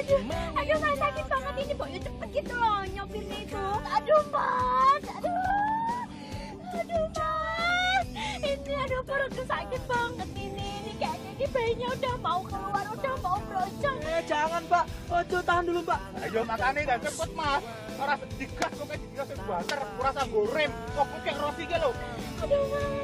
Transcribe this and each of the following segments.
Aduh, Mas, sakit banget ini, Mbak. Ya cepet gitu loh, nyopirnya itu. Aduh, Mas. Aduh, Mas. Ini, aduh, perutku sakit banget ini. Ini kayaknya ini bayinya udah mau keluar, udah mau brojol. Jangan, Mbak. Ojo, tahan dulu, Mbak. Ayo, makanya gak cepet, Mas. Ora digas kok kayak digas banter, ora sanggo rem. Kok kayak Rossi ki lho. Aduh,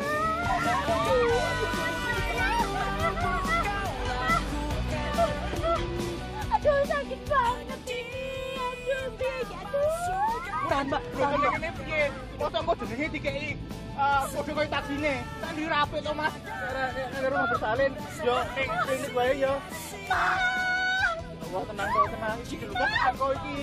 aduh, sakit banget ini. Aduh. Tahan, Mbak. Tahan, Mbak. Ini piye? Mosok kok jenenge dikeki kode koyo taksine. Tak dirapet to, Mas. Nek rumah bersalin, yo ning klinik wae yo. Allah, tenang kok, tenang. Iki lho kan kok iki.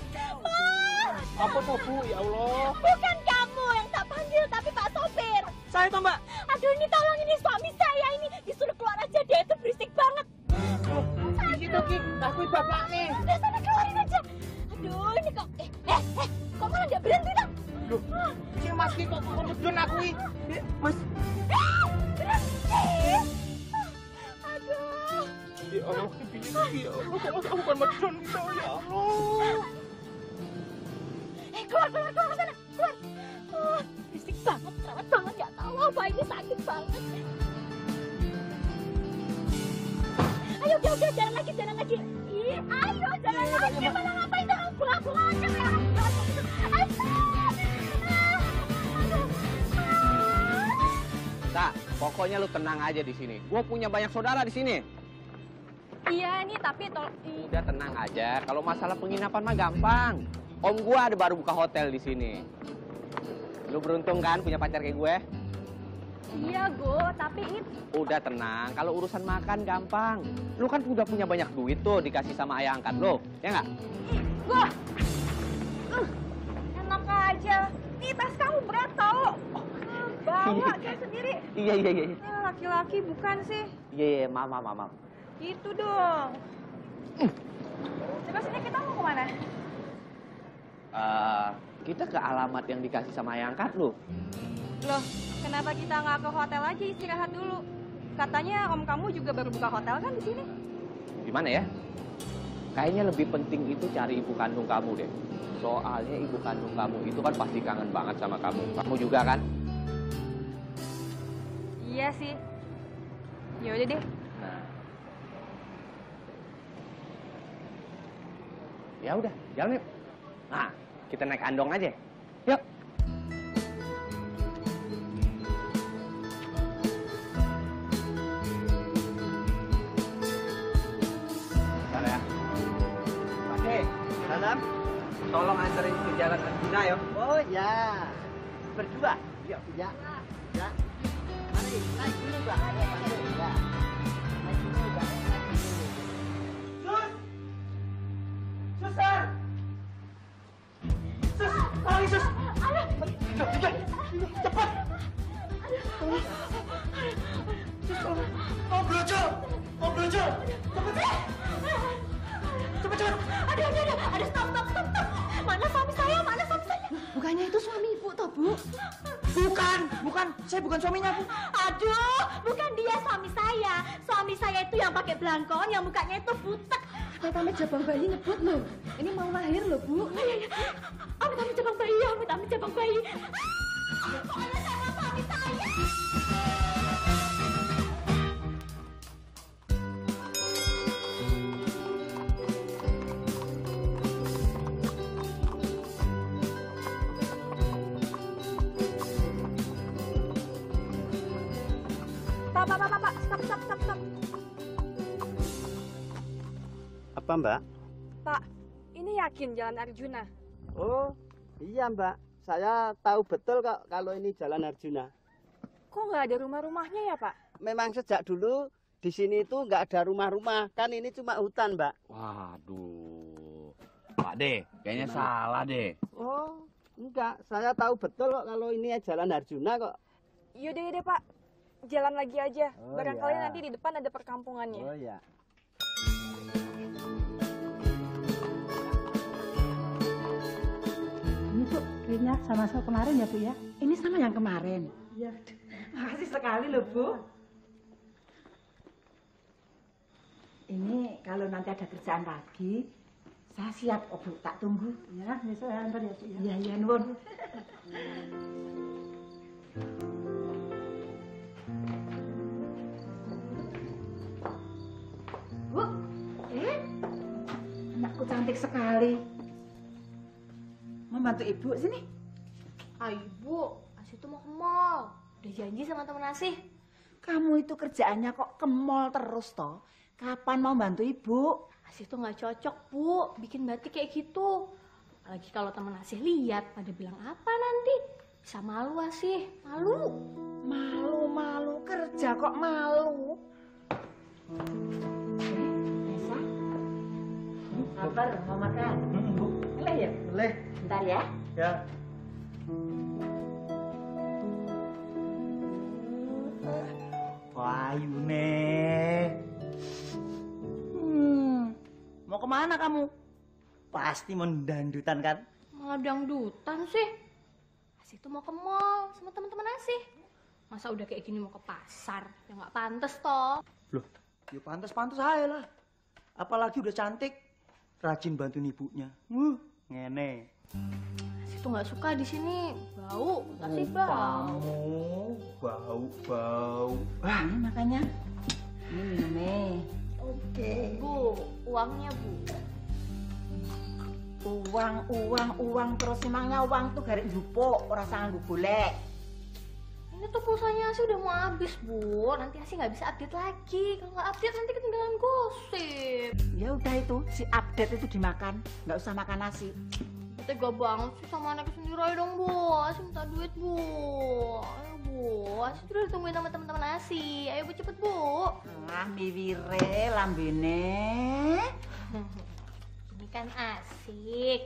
Apa toh, Bu? Ya Allah. Bukan kamu yang tak panggil, tapi Pak Sopir. Saya toh, Mbak. Aduh, ini tolong, ini suami saya ini. Disuruh keluar aja, dia itu berisik banget. Gitu, Ki. Aku bapak nih. Udah sana keluarin aja. Aduh, ini kok... kok malah nggak berhenti, Tang? Loh, si Mas Ki kok ngedon aku iki. Mas. Berhenti. Aduh. Ya Allah, piye ya Allah, kok aku kan medon gitu ya Allah. Keluar sana, keluar. Berisik banget, terawat banget, nggak tahu apa ini sakit banget. Ayo, udah, jalan lagi. Ih, ayo, jalan lagi. Malah ngapain jangan pulang aja ya. Tak, pokoknya lu tenang aja di sini. Gua punya banyak saudara di sini. Iya nih, tapi Udah tenang aja. Kalau masalah penginapan mah gampang. Om gua ada baru buka hotel di sini. Lu beruntung kan punya pacar kayak gue? Iya, Go, tapi itu... Udah tenang. Kalau urusan makan gampang. Lu kan udah punya banyak duit tuh dikasih sama ayah angkat lo, ya nggak? Go! Enak aja. Nih, tas kamu berat tau. Bawa aja sendiri. Iya. Ini laki-laki bukan sih? Iya, maaf. Gitu dong. Coba sini, kita mau kemana? Kita ke alamat yang dikasih sama ayah angkat lo. Loh, kenapa kita nggak ke hotel aja istirahat dulu? Katanya om kamu juga baru buka hotel kan di sini? Gimana ya? Kayaknya lebih penting itu cari ibu kandung kamu deh. Soalnya ibu kandung kamu itu kan pasti kangen banget sama kamu. Kamu juga kan? Iya sih. Ya udah deh. Nah. Ya udah, jalan yuk. Nah, kita naik andong aja. Yuk. Bentar ya. Oke, Salam. Tolong anterin ke jalan Arjuna ya. Oh ya. Berdua? Iya. Ya. Mari, naik dulu, Mbak. Ya. Naik dulu, Mbak. Suster! Tolong, Sus! Cepat! Mau brojol! Cepat! Aduh, stop. Mana suami saya? Bukannya itu suami ibu toh, Bu? Bukan. Saya bukan suaminya, Bu. Aduh, bukan dia suami saya. Suami saya itu yang pakai belangkon, yang mukanya itu butek. Amit-amit jabang bayi ngebut loh. Ini mau lahir loh, Bu. Amit-amit jabang bayi. Pokoknya sama suami saya. Pak, stop. Apa, Mbak? Pak, ini yakin Jalan Arjuna? Oh, iya, Mbak. Saya tahu betul kok kalau ini Jalan Arjuna. Kok nggak ada rumah-rumahnya ya, Pak? Memang sejak dulu di sini itu nggak ada rumah-rumah. Kan ini cuma hutan, Mbak. Waduh. Pak De, kayaknya salah deh. Oh, enggak. Saya tahu betul kok kalau ini Jalan Arjuna kok. Yaudah deh, Pak. Jalan lagi aja. Oh, Barangkali ya. nanti di depan ada perkampungannya. Oh, ya. Ini tuh kayaknya sama kemarin ya, Bu ya? Ini sama yang kemarin. Iya. Makasih sekali loh, Bu. Ini kalau nanti ada kerjaan lagi, saya siap kok Bu, tak tunggu. Ya, saya antar ya, Bu. Iya, iya, nuwun. Bu, anakku cantik sekali. Mau bantu ibu sini? Ayo Bu, Asih tuh mau ke mall. Udah janji sama temen Asih. Kamu itu kerjaannya kok ke mall terus toh? Kapan mau bantu ibu? Asih tuh nggak cocok Bu, bikin batik kayak gitu. Apalagi kalau temen Asih lihat, pada bilang apa nanti? Bisa malu Asih, malu. Malu-malu kerja kok malu? Nesa, kabar mau makan? Boleh ya? Boleh. Bentar ya. Ya. Wayune. Mau kemana kamu? Pasti mau dandutan kan? Malah dangdutan sih. Asih tuh mau ke mall sama teman-teman Asih. Masa udah kayak gini mau ke pasar? Ya nggak pantas toh. Loh, ya pantas-pantas aja lah. Apalagi udah cantik, rajin bantuin ibunya. Ngene. Asih tuh nggak suka di sini, bau. Asih bau. Bau. Ini makanya. Ini minumnya. Bu, uangnya Bu. Uang terus emangnya uang tuh garik jupuk, ora sanggup golek. Ini tuh pulsanya Asih udah mau habis Bu. Nanti Asih nggak bisa update lagi. Kalau nggak update nanti ketinggalan gosip. Ya udah itu, si update itu dimakan, nggak usah makan nasi. Tega banget sih sama anaknya sendiri. Ayo dong Bu, Asih minta duit Bu. Ayo Bu, Asih tuh udah ditungguin sama teman-teman Asih. Ayo Bu, cepet Bu. Ah, miwire lambene. Ini kan asik.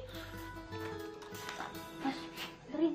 Mas, berin.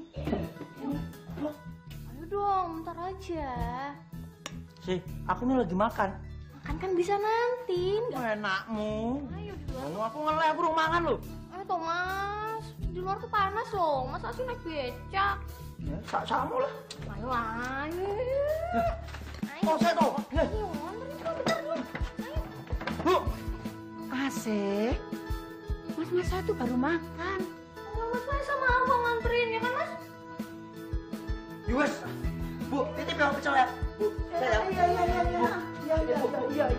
Ayo dong, bentar aja. Sih, aku ini lagi makan. Makan kan bisa nanti. Nggak. Enakmu. Ayo di luar. Aku ngeleh, aku belum makan loh. Ayo toh Mas, di luar tuh panas loh. Masa Asih naik becak? Ya, saksamu lah. Ayo lah, ayo. Mau saya toh. Ayo, anterin dulu, bentar dulu. Ayo. Bu. Asik. Mas saya tuh baru makan. Mas sama abang nganterin ya kan Mas? Yus. Bu, titip yang pecel ya. Bu, saya. Iya.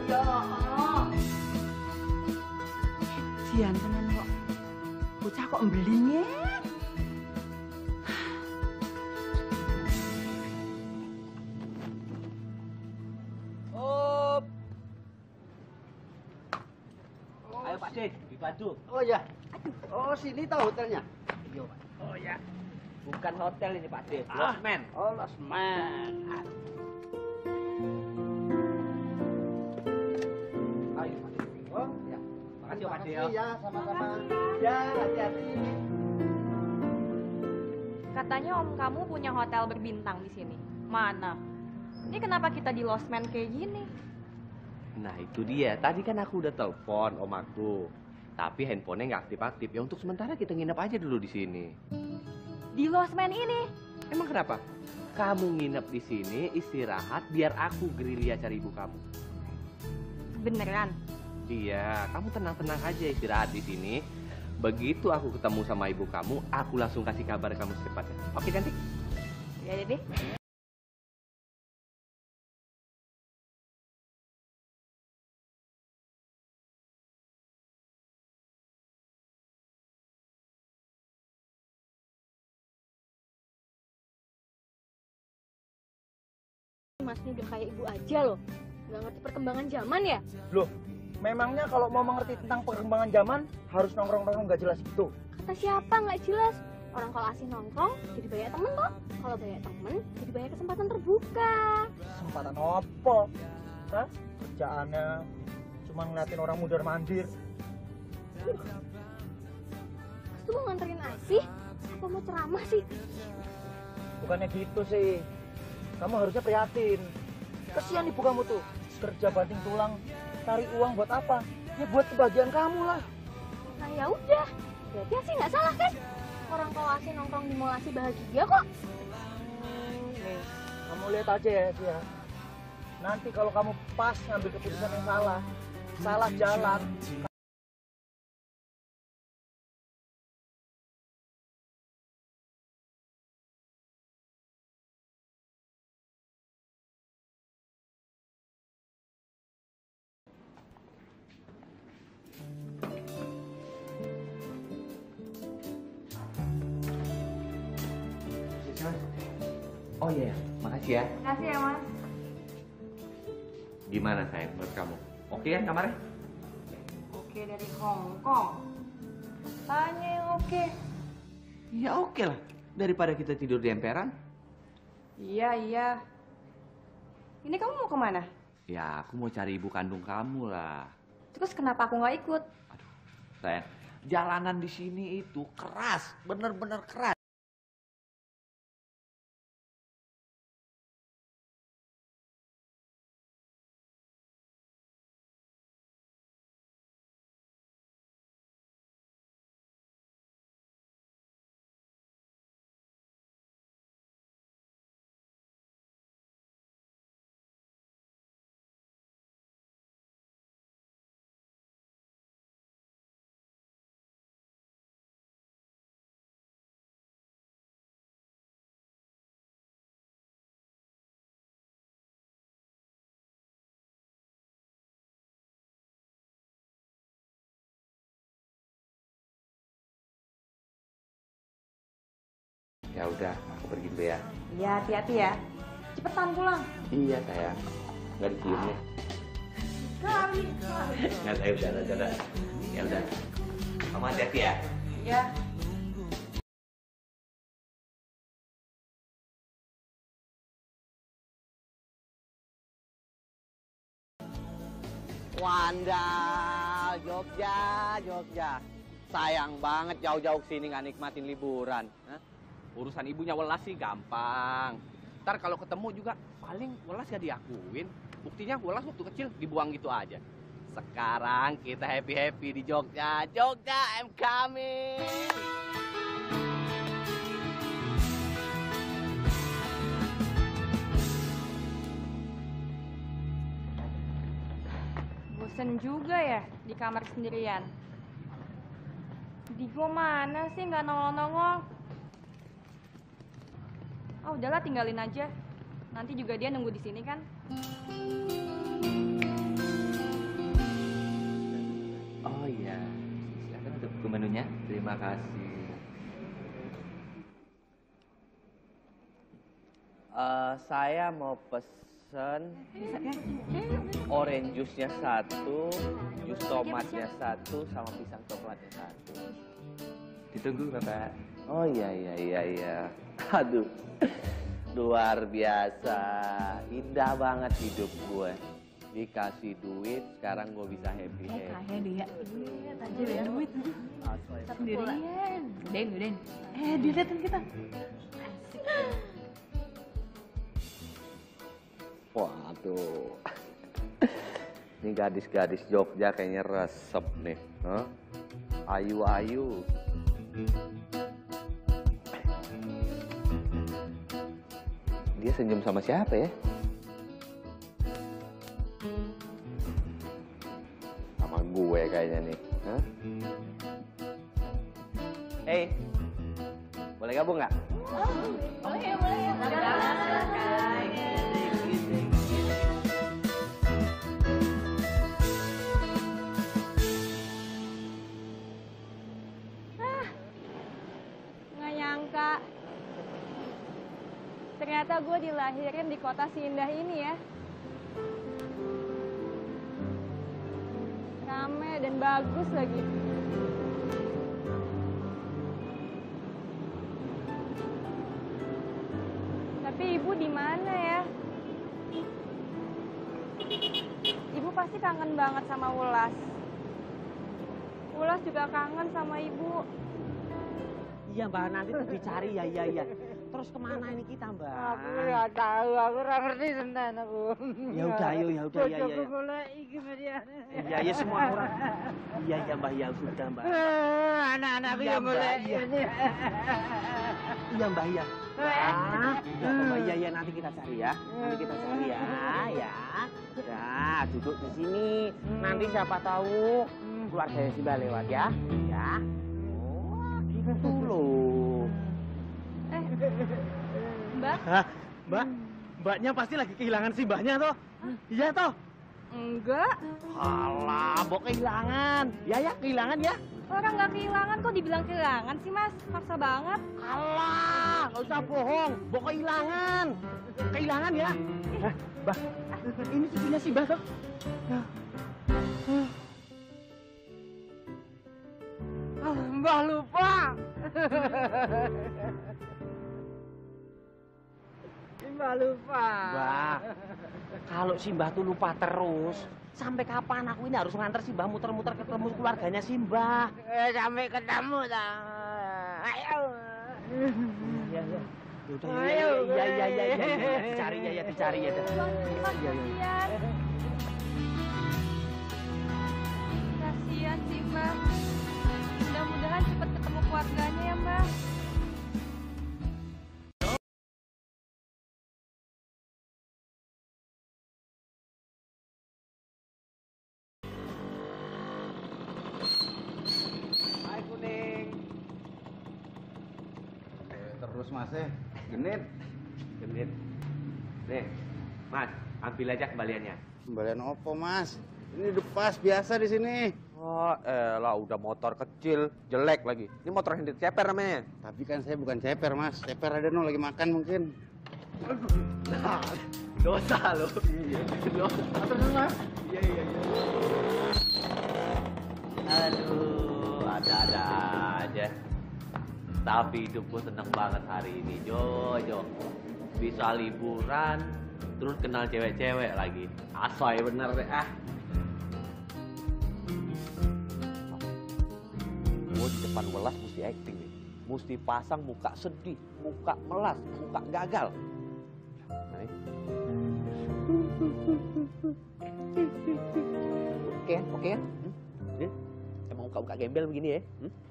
Jian tenan kok. Bocah kok mbelinya? Ayo Pak D, dibantu. Oh ya. Oh, sini tahu hotelnya. Iya Pak. Oh ya. Bukan hotel ini Pak D, losmen. Oh, losmen. Ayo Pak D. Oh, ya. Makasih Pak D. Ya, sama-sama. Ya, hati-hati. Katanya om kamu punya hotel berbintang di sini. Mana? Ini kenapa kita di losmen kayak gini? Nah itu dia, tadi kan aku udah telepon om aku. Tapi handphonenya nggak aktif-aktif. Ya untuk sementara kita nginep aja dulu di sini. Di losmen ini? Emang kenapa? Kamu nginep di sini, istirahat, biar aku gerilya cari ibu kamu. Beneran? Iya, kamu tenang-tenang aja istirahat di sini. Begitu aku ketemu sama ibu kamu, aku langsung kasih kabar kamu secepatnya. Oke cantik? Ya deh. Mas ini udah kayak ibu aja loh. Nggak ngerti perkembangan zaman ya? Loh, memangnya kalau mau mengerti tentang perkembangan zaman harus nongkrong-nongkrong nggak jelas itu? Kata siapa nggak jelas. Orang kalau Asih nongkrong jadi banyak temen kok. Kalau banyak temen jadi banyak kesempatan terbuka. Kesempatan apa? Hah? Kerjaannya cuma ngeliatin orang mudar mandir. Mas tuh mau nganterin Asih? Apa mau ceramah sih? Bukannya gitu sih. Kamu harusnya prihatin. Kesian ibu kamu tuh. Kerja banting tulang, cari uang buat apa? Ya buat kebahagiaan kamu lah. Nah ya udah, berarti Asih nggak salah kan? Orang kalau Asih nongkrong di mall Asih bahagia kok. Nih, kamu lihat aja ya, Sia. Nanti kalau kamu pas ngambil keputusan yang salah, salah jalan. Oh iya, makasih ya. Makasih ya, Mas. Gimana sayang menurut kamu? Oke kan kamarnya? Oke dari Hong Kong. Tanya yang oke. Ya oke lah, daripada kita tidur di emperan. Iya, iya. Ini kamu mau kemana? Ya aku mau cari ibu kandung kamu lah. Terus kenapa aku nggak ikut? Sayang, jalanan di sini itu keras, bener-bener keras. Ya udah, aku pergi dulu ya. Iya, hati-hati ya. Cepetan pulang. Iya sayang, nggak dicium nih. Kali. Nggak, udah. Ya udah, kamu hati-hati ya. Ya. Wandal, Jogja. Sayang banget jauh-jauh sini nggak nikmatin liburan. Hah? Urusan ibunya Welas sih gampang. Ntar kalau ketemu juga paling Welas gak diakuin. Buktinya Welas waktu kecil dibuang gitu aja. Sekarang kita happy-happy di Jogja. Jogja, I'm coming. Bosen juga ya di kamar sendirian. Digo mana sih nggak nongol-nongol? Oh udahlah tinggalin aja. Nanti juga dia nunggu di sini kan? Oh iya, silakan untuk buku menunya. Terima kasih. Saya mau pesen orange juice-nya 1, jus tomatnya 1, sama pisang coklatnya 1. Ditunggu Bapak. Oh iya. Aduh, luar biasa. Indah banget hidup gue. Dikasih duit, sekarang gue bisa happy-happy. Kaya dia. Tajir ya. Duit. Sendirian. Udain. Dilihatin kita. Waduh. Ini gadis-gadis Jogja kayaknya resep nih. Huh? Ayu-ayu. Dia senyum sama siapa ya? Sama gue kayaknya nih. Huh? Hey, boleh gabung nggak? Boleh ya. Nggak nyangka. Ternyata gue dilahirin di kota seindah ini ya. Rame dan bagus lagi. Tapi ibu di mana ya? Ibu pasti kangen banget sama Wulas. Wulas juga kangen sama ibu. Iya Mbak, nanti tuh dicari ya. terus kemana ini kita, Mbak? Aku nggak tahu, aku nggak ngerti tenan aku. Ya udah, ayo, ya udah, ya. Bojoku golek iki Marian. Iya, ya semua orang. Iya, ya Mbak, ya sudah Mbak. Anak-anakku Iya, yang Mbak, golek iya. ini. Iya Mbak, ya. Ya Mbak, ya nanti kita cari ya. Nanti kita cari ya, ya. Ya, duduk di sini. Nanti siapa tahu keluarganya si Mbak lewat ya. Ya. Oh, gitu loh. Mbak? Hah, Mbaknya pasti lagi kehilangan si Mbaknya toh? Iya toh? Enggak. Alah, Mbok kehilangan. Ya, kehilangan ya. Orang nggak kehilangan kok dibilang kehilangan sih, Mas. Maksa banget. Alah, nggak usah bohong. Mbok kehilangan. Kehilangan ya. Mbak, ini cucunya si Mbak toh? Mbah lupa. Mbah lupa. Mbak, kalau si Mbah tuh lupa terus, sampai kapan aku ini harus nganter si Mbah muter-muter ketemu keluarganya si Mbah? Sampai ketemu dah. Ayo. Iya. Udah, Ayo. iya. Dicari ya. Kasian. Kasian sih, Mbak. Mudah-mudahan cepat ketemu keluarganya ya, Mbak. Hai kuning. Terus Mas genit. Nih, Mas, ambil aja kembaliannya. Kembalian opo Mas? Ini udah pas biasa di sini. Oh, elah udah motor kecil, jelek lagi. Ini motor yang ceper namanya. Tapi kan saya bukan ceper Mas. Ceper ada no lagi makan mungkin. Nah, dosa lo. Dosa. Terus Mas. Iya. Aduh, ada-ada aja. Tapi hidupku seneng banget hari ini, Jo. Bisa liburan, terus kenal cewek-cewek lagi. Asoy bener deh, Gue di depan Welas mesti acting nih. Mesti pasang muka sedih, muka melas, muka gagal. Nah, Oke ya? Emang muka-muka gembel begini ya?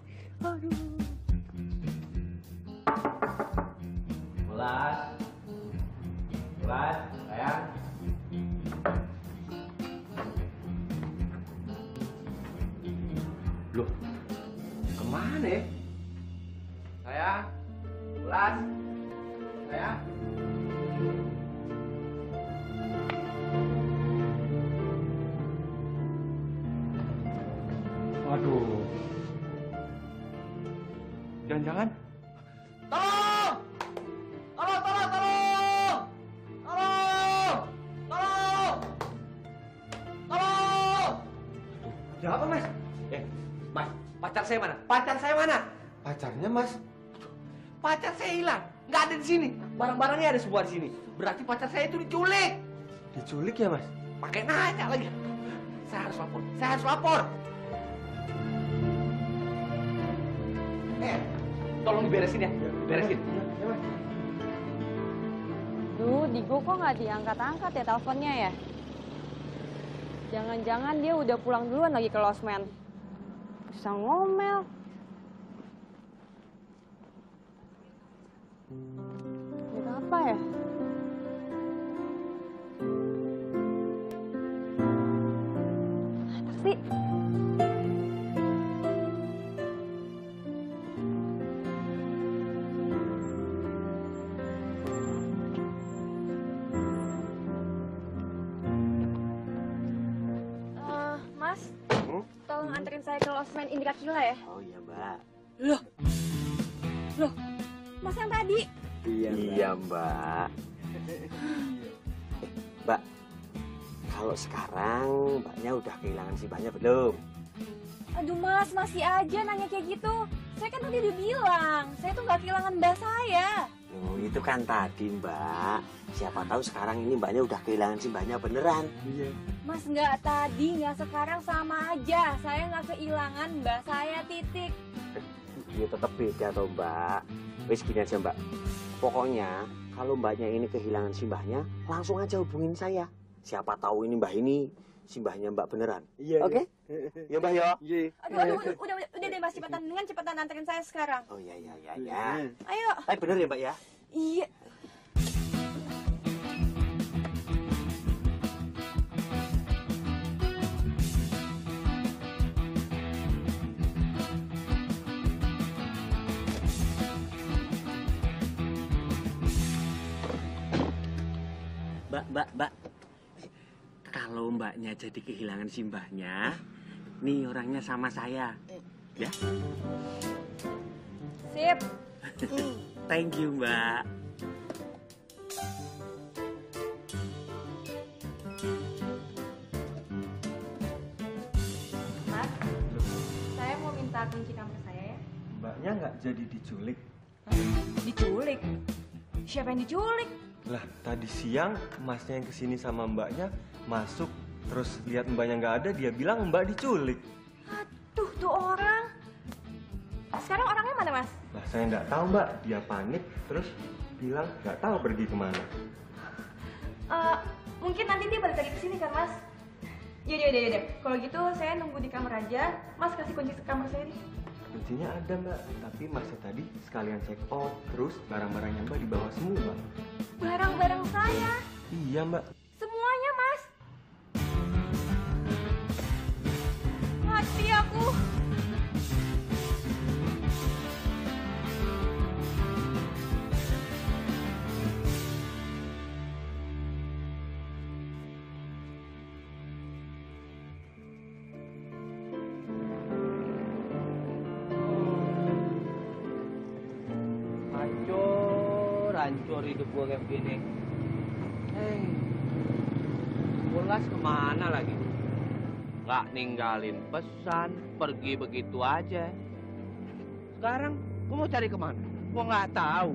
Welas, sayang. Loh, kemana ya? Sayang, Welas, sayang. Waduh. Jangan-jangan. Tolong! Ada apa, Mas? Mas, pacar saya mana? Pacarnya, Mas? Aduh, pacar saya hilang. Nggak ada di sini. Barang-barangnya ada semua di sini. Berarti pacar saya itu diculik. Diculik ya, Mas? Pakai nanya lagi. Saya harus lapor. Tolong diberesin ya. Beresin. Duh, Digo kok nggak diangkat-angkat ya teleponnya ya? Jangan-jangan dia udah pulang duluan lagi ke losmen. Bisa ngomel. Ada apa ya? Apa sih? Mas, tolong anterin saya ke losmen Indra Kila ya. Oh iya, Mbak. Loh, Mas yang tadi. Iya, Mbak. Mbak, kalau sekarang Mbaknya udah kehilangan si Mbaknya belum? Aduh Mas, masih aja nanya kayak gitu. Saya kan tadi udah bilang, saya tuh nggak kehilangan mbak saya. Oh, itu kan tadi, Mbak. Siapa tahu sekarang ini Mbaknya udah kehilangan si Mbaknya beneran. Iya. Mas, nggak tadi, nggak sekarang, sama aja. Saya nggak kehilangan mbak saya, titik. Iya, tetap beda toh, Mbak. Wis gini aja Mbak. Pokoknya kalau Mbaknya ini kehilangan simbahnya, langsung aja hubungin saya. Siapa tahu ini Mbah ini simbahnya Mbak beneran. Iya. Oke? Ya Mbah ya. Iya. Aduh, udah deh Mas, cepetan anterin saya sekarang. Oh iya. Ayo. Bener ya Mbak ya? Iya. Mbak. Kalau Mbaknya jadi kehilangan simbahnya, nih orangnya sama saya. Ya? Sip. Thank you, Mbak. Mas, saya mau minta kunci kamar saya ya. Mbaknya nggak jadi diculik. Diculik? Siapa yang diculik? Lah, tadi siang masnya yang kesini sama mbaknya masuk, terus lihat mbaknya nggak ada, dia bilang mbak diculik. Aduh, tuh orang. Sekarang orangnya mana, Mas? Lah, saya nggak tahu mbak, dia panik, terus bilang nggak tahu pergi kemana. Mungkin nanti dia balik lagi ke sini kan, Mas? Yaudah. Kalau gitu saya nunggu di kamar aja. Mas kasih kunci kamar saya nih. Kuncinya ada mbak, tapi masnya tadi sekalian check out, terus barang-barangnya mbak dibawa semua. Barang-barang saya. Iya mbak. Semuanya, Mas. Mati aku. Hancur hidup gue kayak begini. Ulas kemana lagi? Nggak ninggalin pesan, pergi begitu aja. Sekarang gue mau cari kemana? Gue nggak tahu.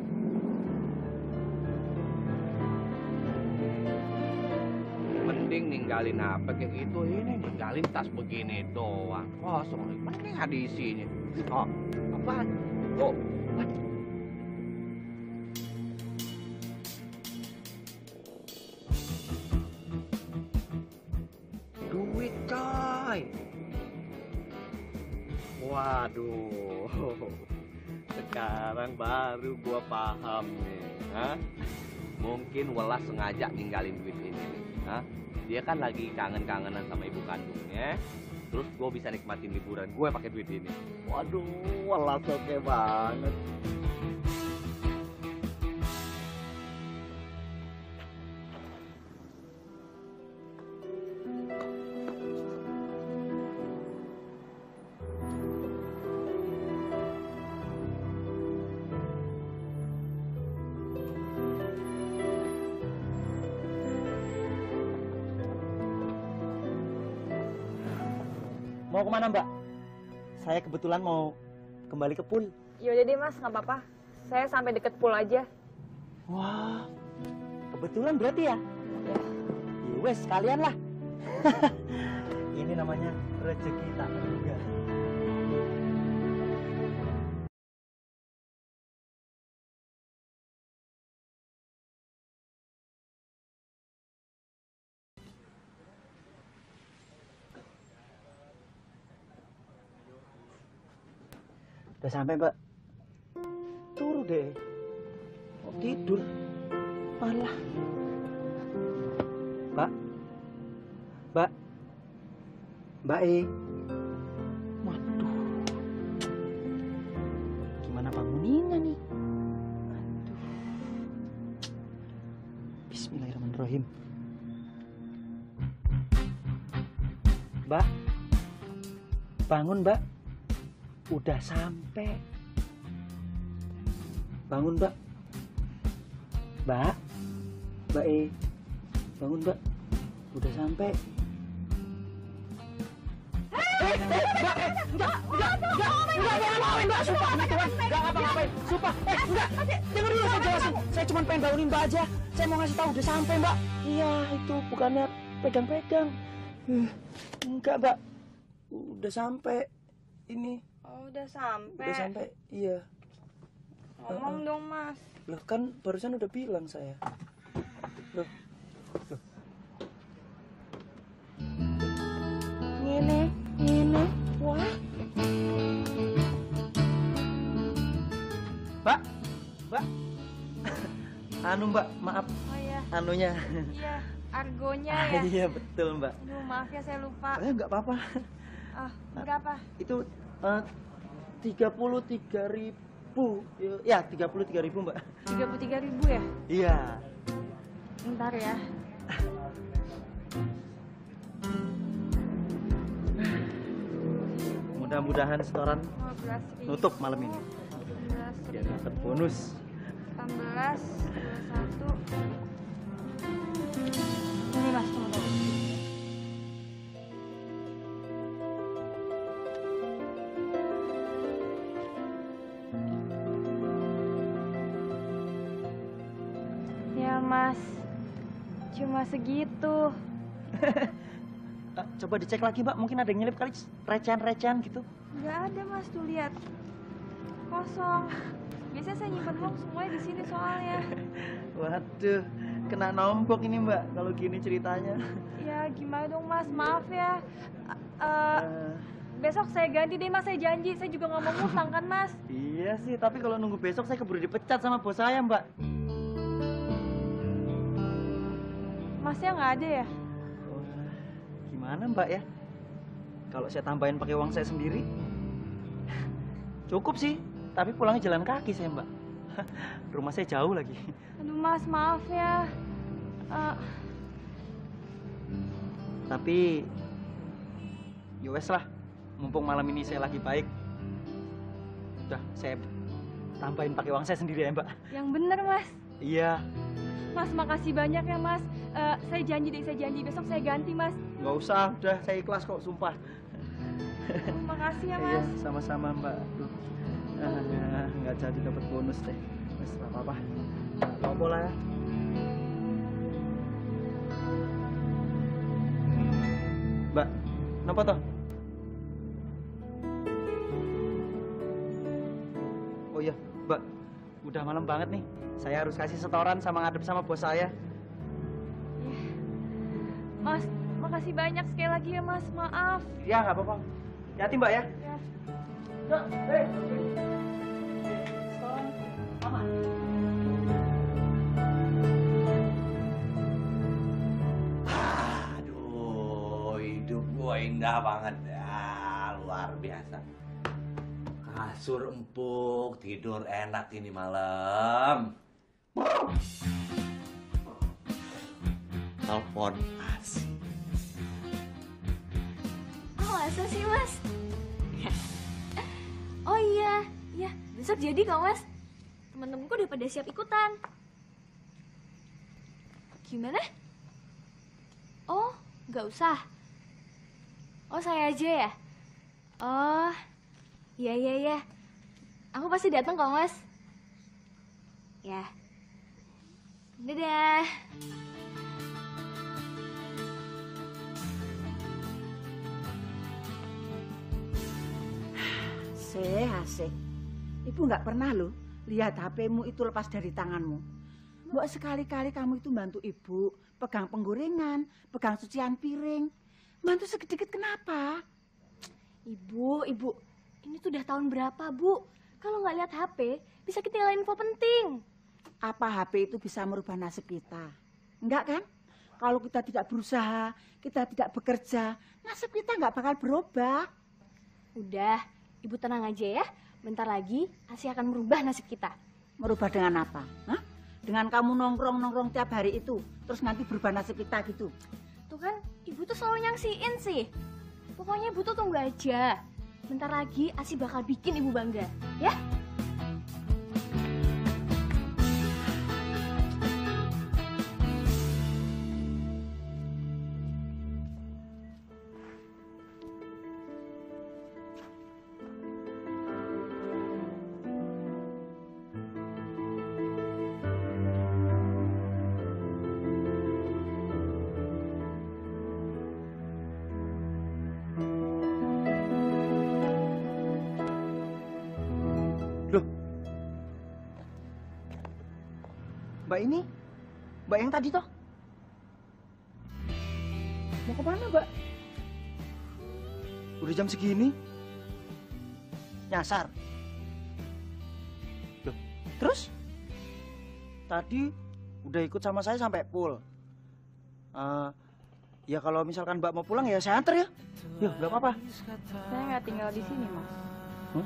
Mending ninggalin apa kayak gitu, ini ninggalin tas begini doang. Kosong, mending ada isinya. Oh, apaan? Oh, duit coy. Waduh, sekarang baru gua paham nih. Hah? Mungkin Welas sengaja ninggalin duit ini nih. Hah? Dia kan lagi kangen-kangenan sama ibu kandungnya. Terus gua bisa nikmatin liburan gue pakai duit ini. Waduh, Welas oke banget. Mau kemana mbak? Saya kebetulan mau kembali ke pool. Yaudah deh, Mas, nggak apa-apa. Saya sampai deket pool aja. Wah, kebetulan berarti ya? Ya wes, sekalian lah. Ini namanya rezeki tak terduga. Udah sampai mbak. Turu deh. Mau tidur. Malah. Mbak. Mbak E. Waduh. Gimana banguninnya nih? Aduh. Bismillahirrahmanirrahim. Mbak. Bangun mbak. Udah sampai. Bangun mbak. Mbak E. Bangun mbak. Udah sampai. Enggak ngapa-ngapain mbak, sumpah, enggak ngapa-ngapain, sumpah, enggak, dengar dulu saya jelasin, saya cuma pengen bangunin mbak aja, saya mau ngasih tahu udah sampai mbak, iya itu bukannya pegang-pegang, enggak mbak, udah sampai, ini. Oh, udah sampai. Udah sampai, iya. Ngomong dong, Mas. Loh kan barusan udah bilang saya. Loh. Ngene. Wah. Mbak. Mbak, maaf. Oh iya. Anunya. Iya, argonya ya. Iya, betul, Mbak. Aduh, maaf ya saya lupa. Enggak apa-apa. Berapa? Itu 33.000. Ya, 33.000, Mbak. 33.000 ya? Iya. Bentar ya. Mudah-mudahan setoran 15.000. nutup malam ini. 16.000. Biar dapat bonus. 18, 21. Ini Mas, tunggu. Ya Mas, cuma segitu. Coba dicek lagi, Mbak. Mungkin ada yang nyelip kali recehan-recehan gitu. Nggak ada Mas, tuh lihat. Kosong. Biasanya saya nyimpan uang semuanya di sini soalnya. Waduh, kena nombok ini, Mbak. Kalau gini ceritanya. Ya gimana dong Mas, maaf ya. Besok saya ganti deh Mas, saya janji. Saya juga nggak mau ngutang kan Mas. Iya sih, tapi kalau nunggu besok saya keburu dipecat sama bos saya, Mbak. Masnya nggak ada ya? Gimana, Mbak ya? Kalau saya tambahin pakai uang saya sendiri, cukup sih. Tapi pulangnya jalan kaki saya, Mbak. Rumah saya jauh lagi. Aduh Mas, maaf ya. Tapi, yowes lah. Mumpung malam ini saya lagi baik. Udah, saya tambahin pakai uang saya sendiri ya, Mbak. Yang bener Mas. Iya. Mas, makasih banyak ya Mas. Saya janji besok saya ganti Mas. Nggak usah, udah saya ikhlas kok, sumpah. Makasih ya Iya, Mas. sama-sama, Mbak. Aduh. Nggak jadi dapat bonus deh. Mas, nggak apa-apa. Nggak apa-apa lah ya. Mbak, kenapa toh? Oh iya, Mbak. Udah malam banget nih. Saya harus kasih setoran sama ngadep sama bos saya. Mas, makasih banyak sekali lagi ya Mas. Maaf. Ya, nggak apa-apa. Hati Mbak ya. Ya. Yuk, setoran. Aman. Aduh, hidup gua indah banget ya, luar biasa. Kasur empuk, tidur enak ini malam. Telepon asik. Oh, masa sih, Mas? Oh iya, besok jadi kok, Mas. Temen-temenku udah pada siap ikutan. Gimana? Oh, nggak usah. Oh, saya aja ya? Oh, iya. Aku pasti datang kok, Mas. Ya. Dadah. Asik. Ibu nggak pernah loh lihat HP-mu itu lepas dari tanganmu. Mbok sekali-kali kamu itu bantu ibu, pegang penggorengan, pegang cucian piring. Bantu sedikit kenapa? Ibu, ini tuh udah tahun berapa, Bu? Kalau nggak lihat HP, bisa ketinggalan info penting. Apa HP itu bisa merubah nasib kita? Enggak kan? Kalau kita tidak berusaha, kita tidak bekerja, nasib kita nggak bakal berubah. Udah, Ibu tenang aja ya. Bentar lagi, Asih akan merubah nasib kita. Merubah dengan apa? Hah? Dengan kamu nongkrong tiap hari itu, terus nanti berubah nasib kita gitu. Tuh kan, Ibu tuh selalu nyangsiin sih. Pokoknya Ibu tuh tunggu aja. Bentar lagi Asih bakal bikin Ibu bangga, ya? Mbak ini? Mbak yang tadi toh? Mau kemana, Mbak? Udah jam segini? Nyasar? Loh, terus? Tadi udah ikut sama saya sampai pool. Ya kalau misalkan Mbak mau pulang ya saya antar ya. Ya, nggak apa-apa. Saya nggak tinggal di sini, Mas. Hah?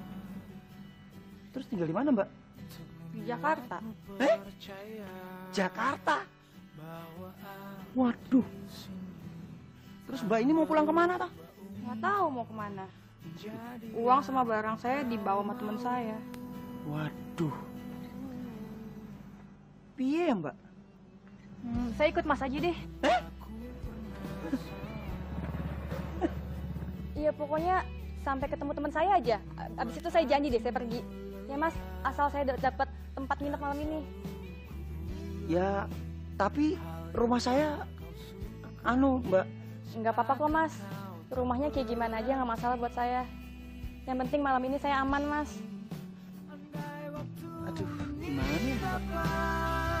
Terus tinggal di mana, Mbak? Di Jakarta. Jakarta? Waduh. Terus Mbak ini mau pulang kemana, toh? Nggak tahu mau kemana. Uang sama barang saya dibawa sama teman saya. Waduh. Piye ya, Mbak? Saya ikut Mas aja deh. Iya, pokoknya sampai ketemu teman saya aja. Abis itu saya janji deh, saya pergi. Ya Mas, asal saya dapat tempat nginep malam ini. Ya, tapi rumah saya, Mbak. Nggak apa-apa kok, Mas. Rumahnya kayak gimana aja nggak masalah buat saya. Yang penting malam ini saya aman, Mas. Aduh, gimana ya, Mbak?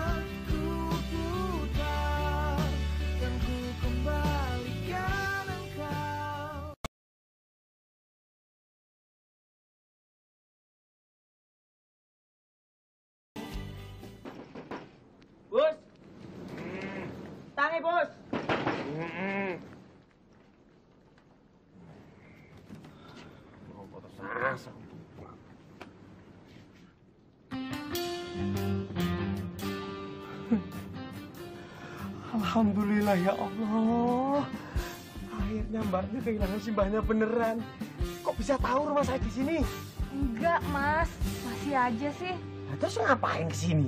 Bos. Tangi, Bos. Mau foto sasa. Alhamdulillah ya Allah. Akhirnya Mbaknya kehilangan simbahnya beneran. Kok bisa tahu rumah saya di sini? Enggak, Mas. Masih aja sih. Nah, terus ngapain ke sini?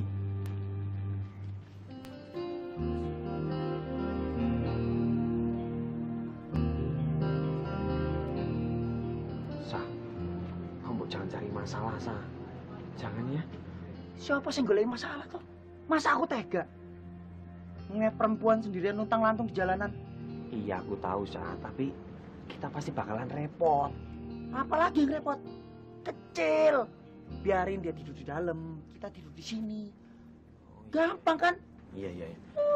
Jangan cari masalah, Sa. Jangan ya. Siapa sih yang masalah tuh? Masa aku tega? Ngeliat perempuan sendirian luntang-lantung di jalanan. Iya, aku tahu, Sa. Tapi kita pasti bakalan repot. Apalagi yang repot? Kecil. Biarin dia tidur di dalam, kita tidur di sini. Gampang kan? Iya.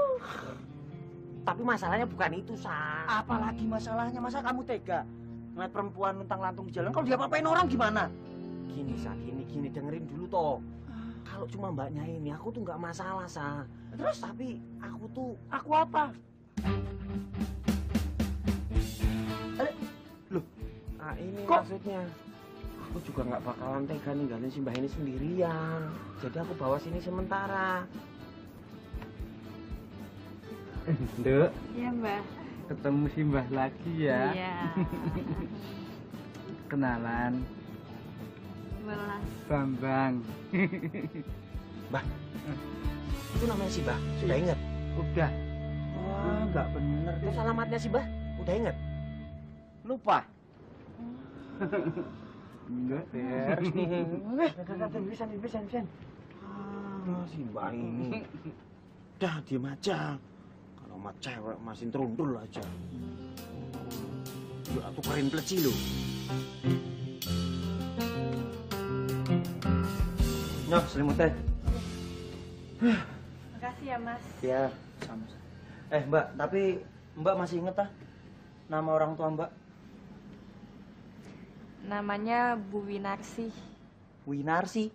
Tapi masalahnya bukan itu, Sa. Apalagi masalahnya? Masa kamu tega ngeliat perempuan luntang-lantung di jalan? Kalau diapa-apain orang gimana? Gini, Sa, gini, dengerin dulu toh. Kalau cuma Mbaknya ini, aku tuh nggak masalah, Sa. Terus? Tapi aku apa? Loh, ini kok? maksudnya. Aku juga nggak bakalan tega ninggalin si Mbak ini sendirian. Jadi aku bawa sini sementara. Nduk. Iya, Mbak. Ketemu si Mbah lagi ya. Iya. Kenalan. Welas. Bambang. Mbah, itu namanya si Mbah. Sudah ingat? Udah. Wah, nggak bener. Terus alamatnya si Mbah? Udah ingat? Lupa. Enggak, Der. Bisa. Si Mbah ini. Dah, diem aja. Kalau sama cewek masih terundul aja. Ya, tukerin pleci lo. Nyok, selimutnya. Makasih ya, Mas. Ya, sama-sama. Mbak, tapi Mbak masih inget nama orang tua Mbak? Namanya Bu Winarsi. Winarsi?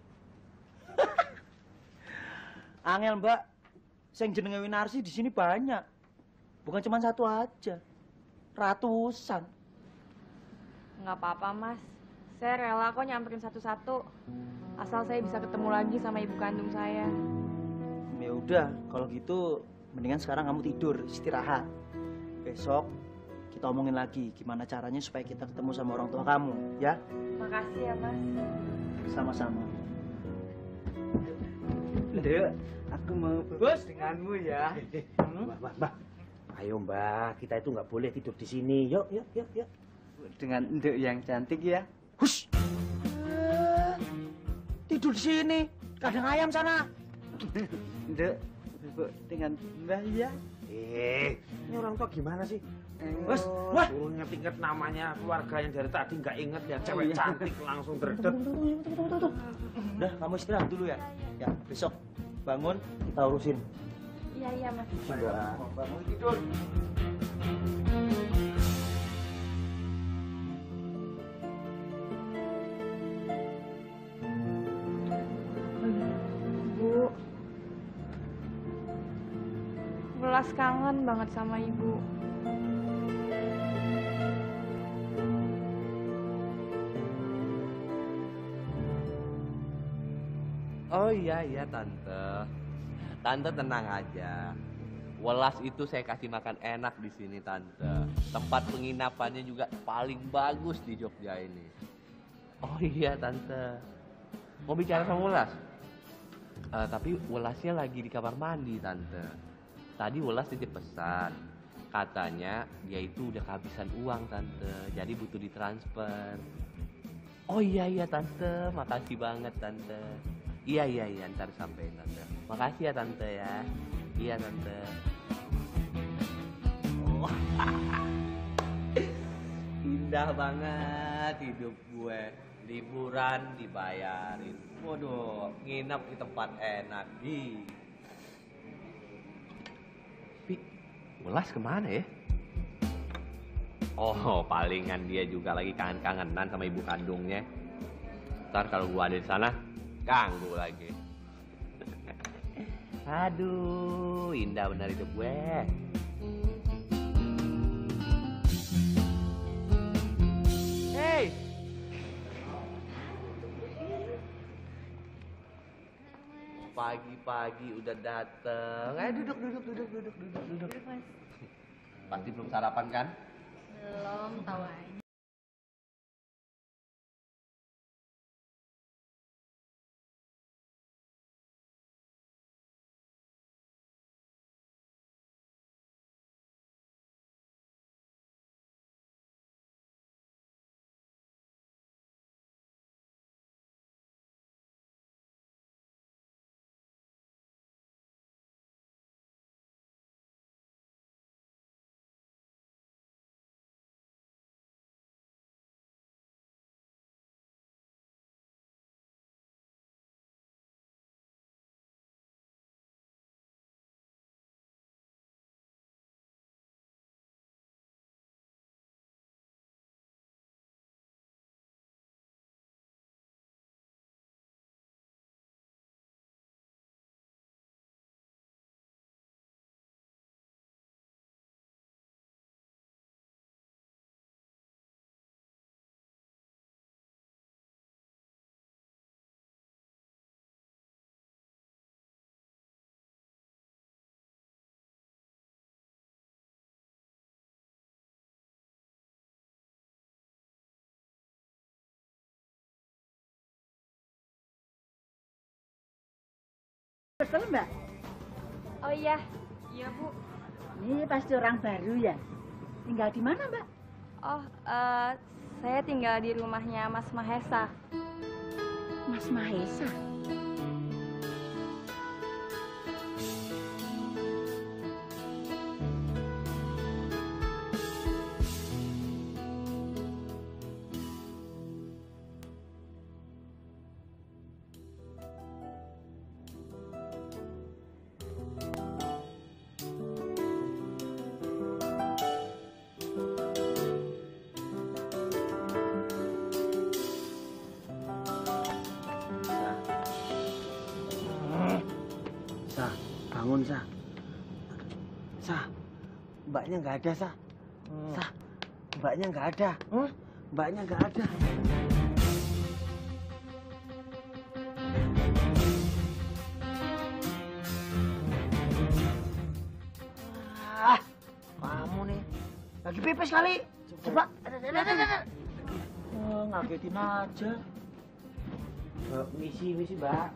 Angel, Mbak. Yang jenenge Winarsi di sini banyak. Bukan cuma satu aja. Ratusan. Nggak apa-apa, Mas. Saya rela kok nyamperin satu-satu. Asal saya bisa ketemu lagi sama ibu kandung saya. Ya udah, kalau gitu mendingan sekarang kamu tidur, istirahat. Besok kita omongin lagi gimana caranya supaya kita ketemu sama orang tua kamu, ya? Makasih ya, Mas. Sama-sama. Nduk, aku mau bos denganmu ya. Mbak. Ayo, Mbak. Kita itu nggak boleh tidur di sini. Yuk. Dengan Nduk yang cantik ya. Hush! Tidur di sini. Kandang ayam sana. Nduk, dengan Mbah ya. Ini orang tua gimana sih? Bos, wah. Suruh inget-inget namanya keluarga yang dari tadi nggak inget ya. Cewek cantik langsung derdet. Udah, kamu istirahat dulu ya. Ya, besok bangun, kita urusin. Iya, Mas. Bangun tidur. Bu, Welas kangen banget sama Ibu. Oh iya Tante. Tante tenang aja. Welas itu saya kasih makan enak di sini Tante. Tempat penginapannya juga paling bagus di Jogja ini. Oh iya Tante. Mau bicara sama Welas? Tapi Welasnya lagi di kamar mandi Tante. Tadi Welas titip pesan. Katanya dia itu udah kehabisan uang Tante. Jadi butuh ditransfer. Oh iya Tante. Makasih banget Tante. Iya, ntar sampai Tante. Makasih ya Tante ya. Iya Tante. Oh, indah banget hidup gue. Liburan dibayarin. Waduh, nginep di tempat enak di. Tapi, Welas kemana ya? Oh, palingan dia juga lagi kangen-kangenan sama ibu kandungnya. Ntar kalau gua ada di sana, ganggu lagi. Aduh, indah benar hidup gue. Hey. Pagi-pagi udah dateng. Duduk. Pasti belum sarapan kan? Belum, tahu aja. Betul, Mbak? Oh iya. Iya, Bu. Ini pasti orang baru ya? Tinggal di mana, Mbak? Oh, saya tinggal di rumahnya Mas Mahesa. Mas Mahesa? Bangun, Sah. Mbaknya nggak ada, Sah. Sah, mbaknya nggak ada. Mbaknya nggak ada. Kamu nih lagi pipis kali. Coba. Ngagetin aja. Misi, Mbak.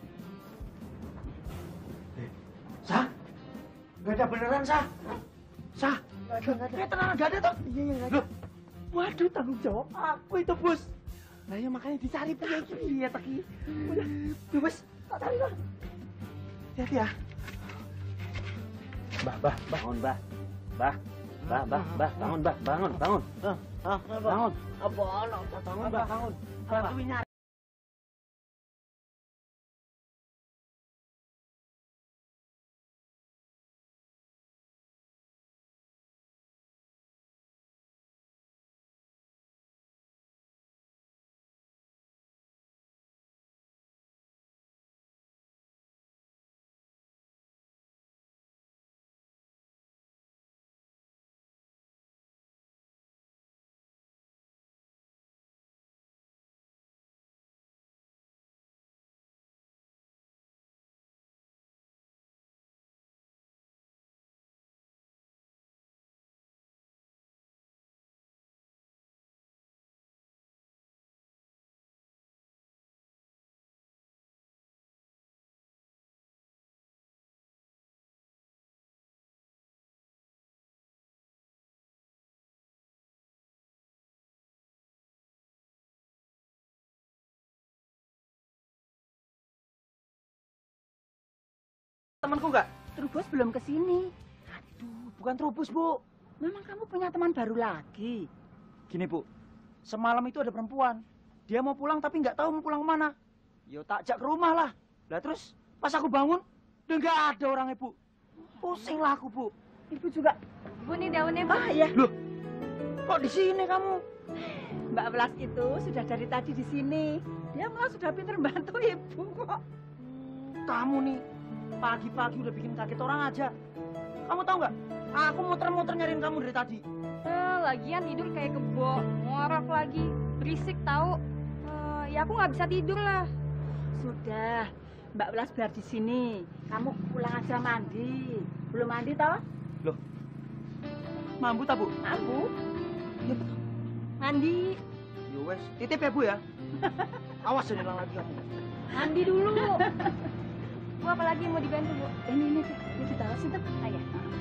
Sah? Gak ada beneran, Sah? Sah? Gak ada. Tenang, gak ada toh? Iya, nggak ada. Waduh, tanggung jawab aku itu, Bos. Nah, ya makanya dicari punya gini ya, Taki. Udah, Bos, tak cari lah. Hati-hati ya. Mbah, bangun, Mbah. Mbah, bangun, Mbah, bangun. Bangun. Apa? Bangun, Mbah, bangun. Bantuin nyari. temanku nggak? Trubus belum kesini. Aduh, bukan Trubus, Bu. Memang kamu punya teman baru lagi? Gini, Bu. Semalam itu ada perempuan. Dia mau pulang tapi nggak tahu mau pulang kemana. Yo tak ajak ke rumah lah. Lah terus pas aku bangun, udah nggak ada orangnya, Bu. Pusing lah aku, Bu. Ibu juga. Bu, nih daunnya, Bu. Ah, iya. Loh, kok di sini kamu? Mbak Welas itu sudah dari tadi di sini. Dia malah sudah pintar bantu ibu kok. Kamu nih, pagi-pagi udah bikin kaget orang aja. Kamu tahu nggak? Aku muter-muter nyariin kamu dari tadi. Lagian tidur kayak kebo, ngorok lagi, berisik tahu. Ya aku nggak bisa tidur lah. Sudah, Mbak Welas biar di sini. Kamu pulang aja mandi. Belum mandi toh? Loh, mambu tak, Bu? Mambu. Mandi. Yo wes, titip ya, Bu ya. Awas jangan hilang lagi kamu. Mandi dulu. Bu, apa lagi yang mau dibantu, Bu? Ini ditaruh situ. Ayah.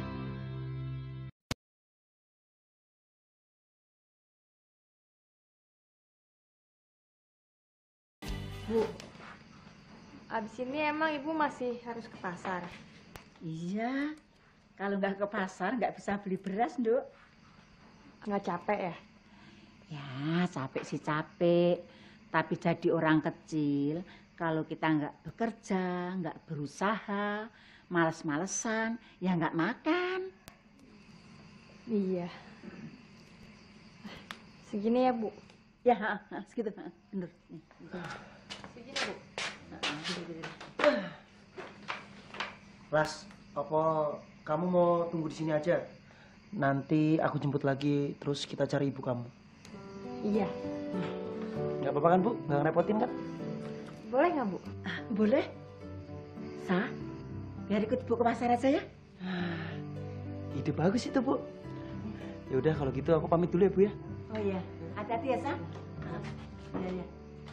Bu, abis ini emang Ibu masih harus ke pasar? Iya. Kalau nggak ke pasar nggak bisa beli beras, Nduk. Nggak capek ya? Ya, capek sih capek. Tapi jadi orang kecil, kalau kita nggak bekerja, nggak berusaha, males-malesan, ya nggak makan. Iya. Segini ya, Bu? Ya, segitu. Bener. Segini, Bu? Las, apa kamu mau tunggu di sini aja? Nanti aku jemput lagi, terus kita cari ibu kamu. Iya. Nggak apa-apa kan, Bu? Nggak ngerepotin kan? Boleh nggak, Bu? Boleh. Sa, biar ikut Bu ke pasar aja ya. Ide bagus itu, Bu. Ya udah kalau gitu aku pamit dulu ya, Bu ya. Oh iya, hati-hati ya, Sa. Iya, iya.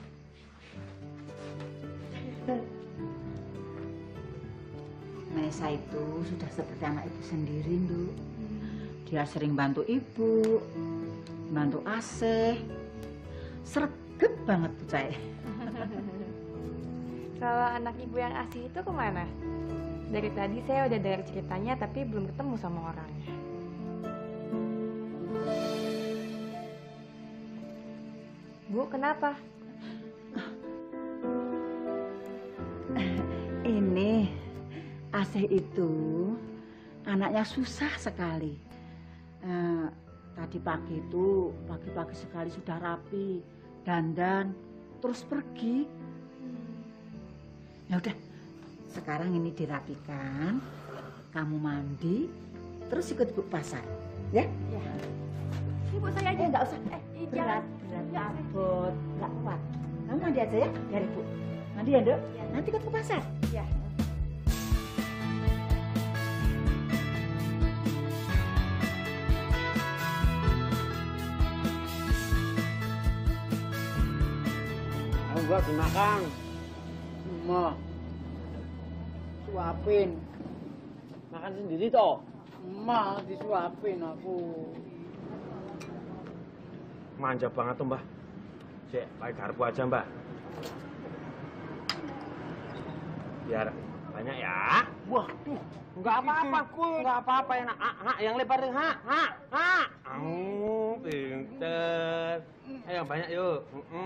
Nesa itu sudah seperti anak ibu sendiri, Nduk. Dia sering bantu ibu, bantu Asih. Sregep banget tuh, Cai. Kalau anak Ibu yang Asih itu kemana? Dari tadi saya udah dengar ceritanya tapi belum ketemu sama orangnya. Bu, kenapa? Ini Asih itu anaknya susah sekali. Tadi pagi itu pagi-pagi sekali sudah rapi, dandan, terus pergi. Ya udah, sekarang ini dirapikan, kamu mandi, terus ikut Bu pasar, ya? Ya. Ibu saya aja. Nggak usah. Jangan. Berat, abot, nggak kuat. Kamu mandi aja ya, biar Ibu. Mandi ya, Dok? Ya. Nanti ikut ke pasar. Ya. Gua dimakan. Ma. Suapin. Makan sendiri toh. Ma disuapin aku. Manja banget tuh, Mbah. Cek, pakai garpu aja, Mbah. Biar banyak ya. Wah, tuh. Enggak apa-apa. Enggak apa-apa ya, nak. Yang lebar deh, Pinter. Ayo banyak yuk.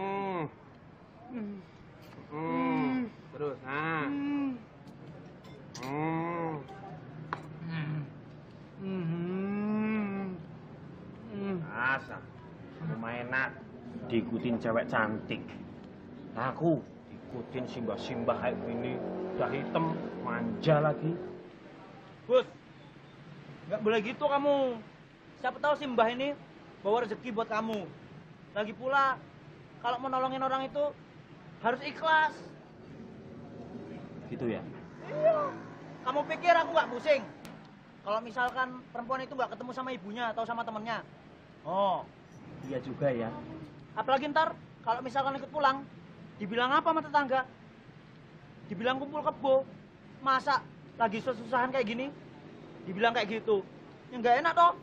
Terus, nah. Asa, lumayan enak. Diikutin cewek cantik. Aku ikutin simbah-simbah kayak gini. Udah hitam, manja lagi. Bus, nggak boleh gitu kamu. Siapa tahu si Mbah ini bawa rezeki buat kamu. Lagi pula, kalau mau nolongin orang itu harus ikhlas. Gitu ya? Iya. Kamu pikir aku nggak pusing? Kalau misalkan perempuan itu nggak ketemu sama ibunya atau sama temennya. Oh, iya juga ya. Apalagi ntar kalau misalkan ikut pulang, dibilang apa sama tetangga? Dibilang kumpul kebo. Masa lagi susah-susahan kayak gini? Dibilang kayak gitu. Ya nggak enak toh.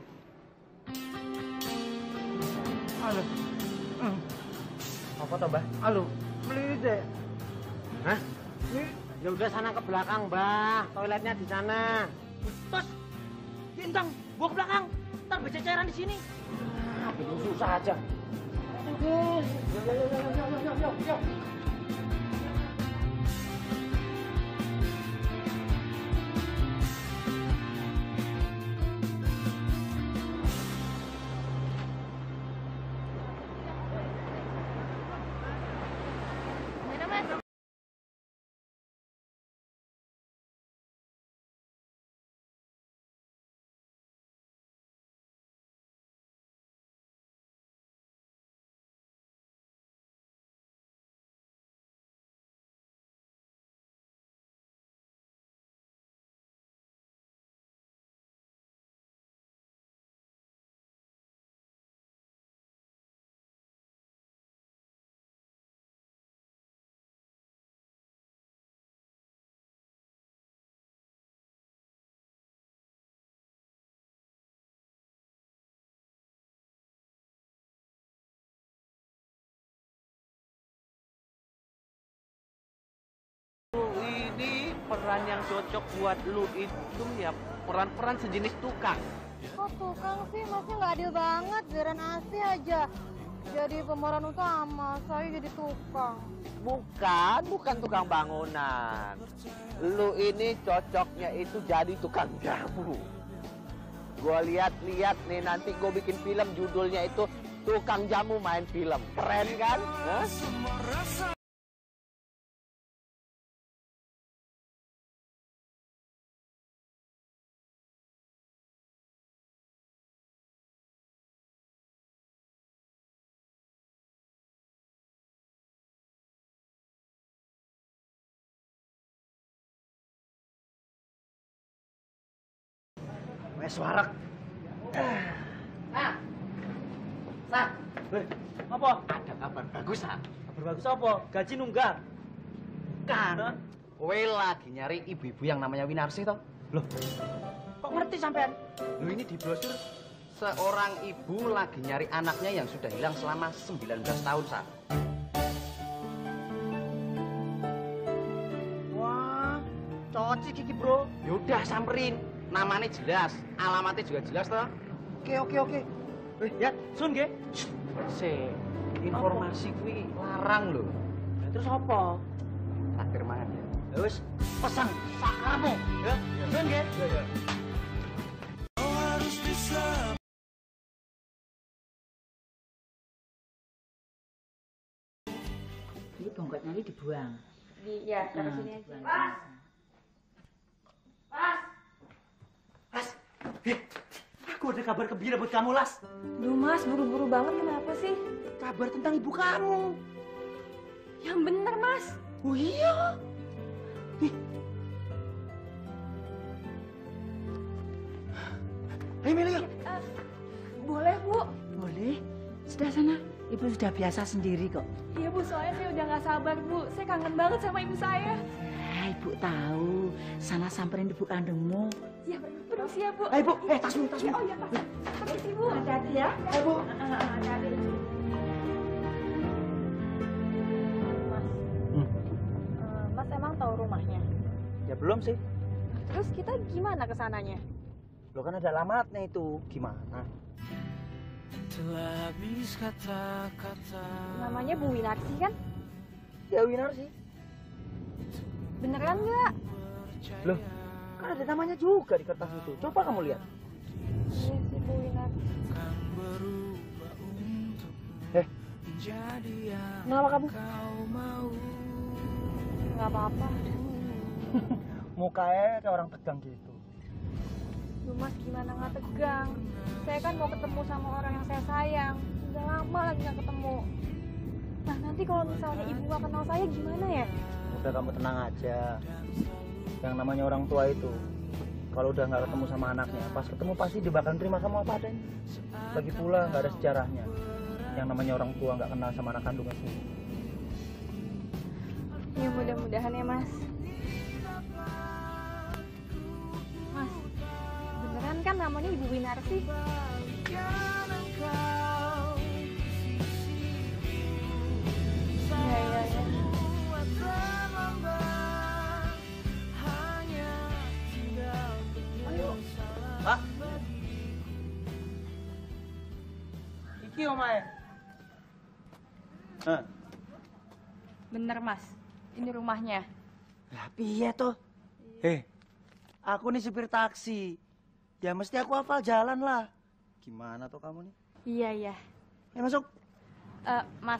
Halo. Apa toh, Mbah? Halo. Beli deh. Hah? Ini Ya udah sana ke belakang, Mbah. Toiletnya di sana. Tos, Bintang, gua ke belakang. Ntar bececeran di sini. Bikin susah aja. Yuk. Ini peran yang cocok buat lu itu ya peran-peran sejenis tukang. Kok tukang sih? Masnya nggak adil banget. Giliran Asih aja jadi pemeran utama, saya jadi tukang. Bukan tukang bangunan. Lu ini cocoknya itu jadi tukang jamu. Gua lihat-lihat nih nanti gua bikin film judulnya itu Tukang Jamu Main Film. Keren kan? Hah? Wes warak. Sah. Apa? Ada kabar bagus, Sa. Kabar bagus apa? Gaji nunggak. Kan? Kowe lagi nyari ibu-ibu yang namanya Winarsi toh? Loh, kok ngerti sampean? Loh ini di brosur seorang ibu lagi nyari anaknya yang sudah hilang selama 19 tahun, Sa. Wah, cocok Kiki, Bro. Yaudah samperin. Namanya jelas, alamatnya juga jelas toh. Oke. Ya, Sun ge. Informasi kuwi larang loh. Terus apa? Traktir mangan ya. Terus pesan sakarmu, ya. Sun ge. Ya. Ini bongkotnya ini dibuang. Ya, taruh sini aja. Las. Aku ada kabar gembira buat kamu, Las. Duh Mas, buru-buru banget kenapa sih? Kabar tentang ibu kamu. Yang bener Mas. Oh iya. Ayo Melia. Boleh Bu. Boleh. Sudah sana. Ibu sudah biasa sendiri kok. Iya Bu, soalnya saya udah gak sabar Bu. Saya kangen banget sama ibu saya. Ya, Ibu tahu. Sana samperin ibu kandungmu. Ya, permisi ya Bu. Ayo Bu, tasmu. Oh iya Pak. Permisi Bu. Hati-hati ya. Ayo Bu. Hati-hati. Mas emang tahu rumahnya? Ya belum sih. Terus kita gimana kesananya? Lo kan ada alamatnya itu. Gimana? Telah habis kata-kata. Namanya Bu Winarsi kan? Ya Winarsi. Beneran nggak? Loh, kan ada namanya juga di kertas itu. Coba kamu lihat. Iya sih Bu Winarsi. Kenapa kamu? Nggak apa-apa. Mukanya kayak orang tegang gitu. Duh Mas, gimana nggak tegang? Saya kan mau ketemu sama orang yang saya sayang. Udah lama lagi nggak ketemu. Nah nanti kalau misalnya ibu nggak kenal saya gimana ya? Udah kamu tenang aja. Yang namanya orang tua itu, kalau udah nggak ketemu sama anaknya, pas ketemu pasti dia bakal terima kamu apa adanya. Lagi pula nggak ada sejarahnya. Yang namanya orang tua nggak kenal sama anak kandungnya sendiri. Ya mudah-mudahan ya Mas. Mas, beneran kan namanya Ibu Winarsi? Ya. omae? Hah? Bener mas, ini rumahnya. Lah piye toh? Aku nih supir taksi. Ya mesti aku hafal jalan lah. Gimana tuh kamu nih? Iya. Masuk. Mas.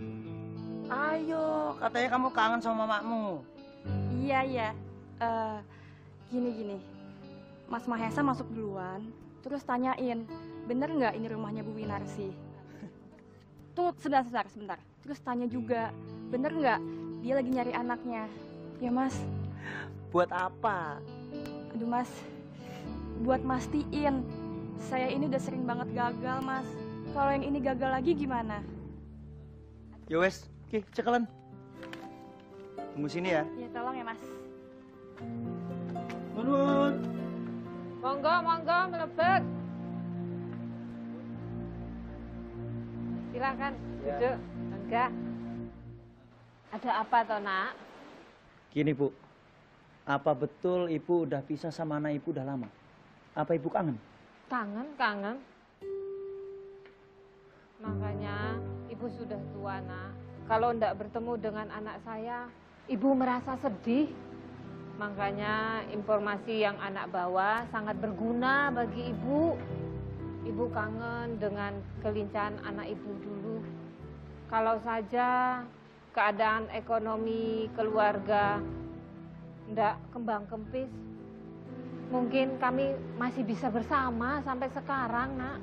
Ayo, katanya kamu kangen sama mamamu. Iya. Gini. Mas Mahesa masuk duluan, terus tanyain, bener nggak ini rumahnya Bu Winarsi? Tuh, sebentar. Terus tanya juga, bener nggak dia lagi nyari anaknya? Ya mas. Buat apa? Aduh mas, buat mastiin. Saya ini udah sering banget gagal mas. Kalau yang ini gagal lagi gimana? Ya wes, oke, cekelan. Tunggu sini ya. Ya tolong ya mas. Menurut. Monggo, melebet. Silakan duduk. Enggak. Ada apa toh, Nak? Gini, Bu. Apa betul Ibu udah pisah sama anak Ibu udah lama? Apa Ibu kangen? Kangen. Makanya Ibu sudah tua, Nak. Kalau ndak bertemu dengan anak saya, Ibu merasa sedih. Makanya informasi yang anak bawa sangat berguna bagi Ibu. Ibu kangen dengan kelincahan anak Ibu dulu. Kalau saja keadaan ekonomi keluarga ndak kembang kempis, mungkin kami masih bisa bersama sampai sekarang, Nak.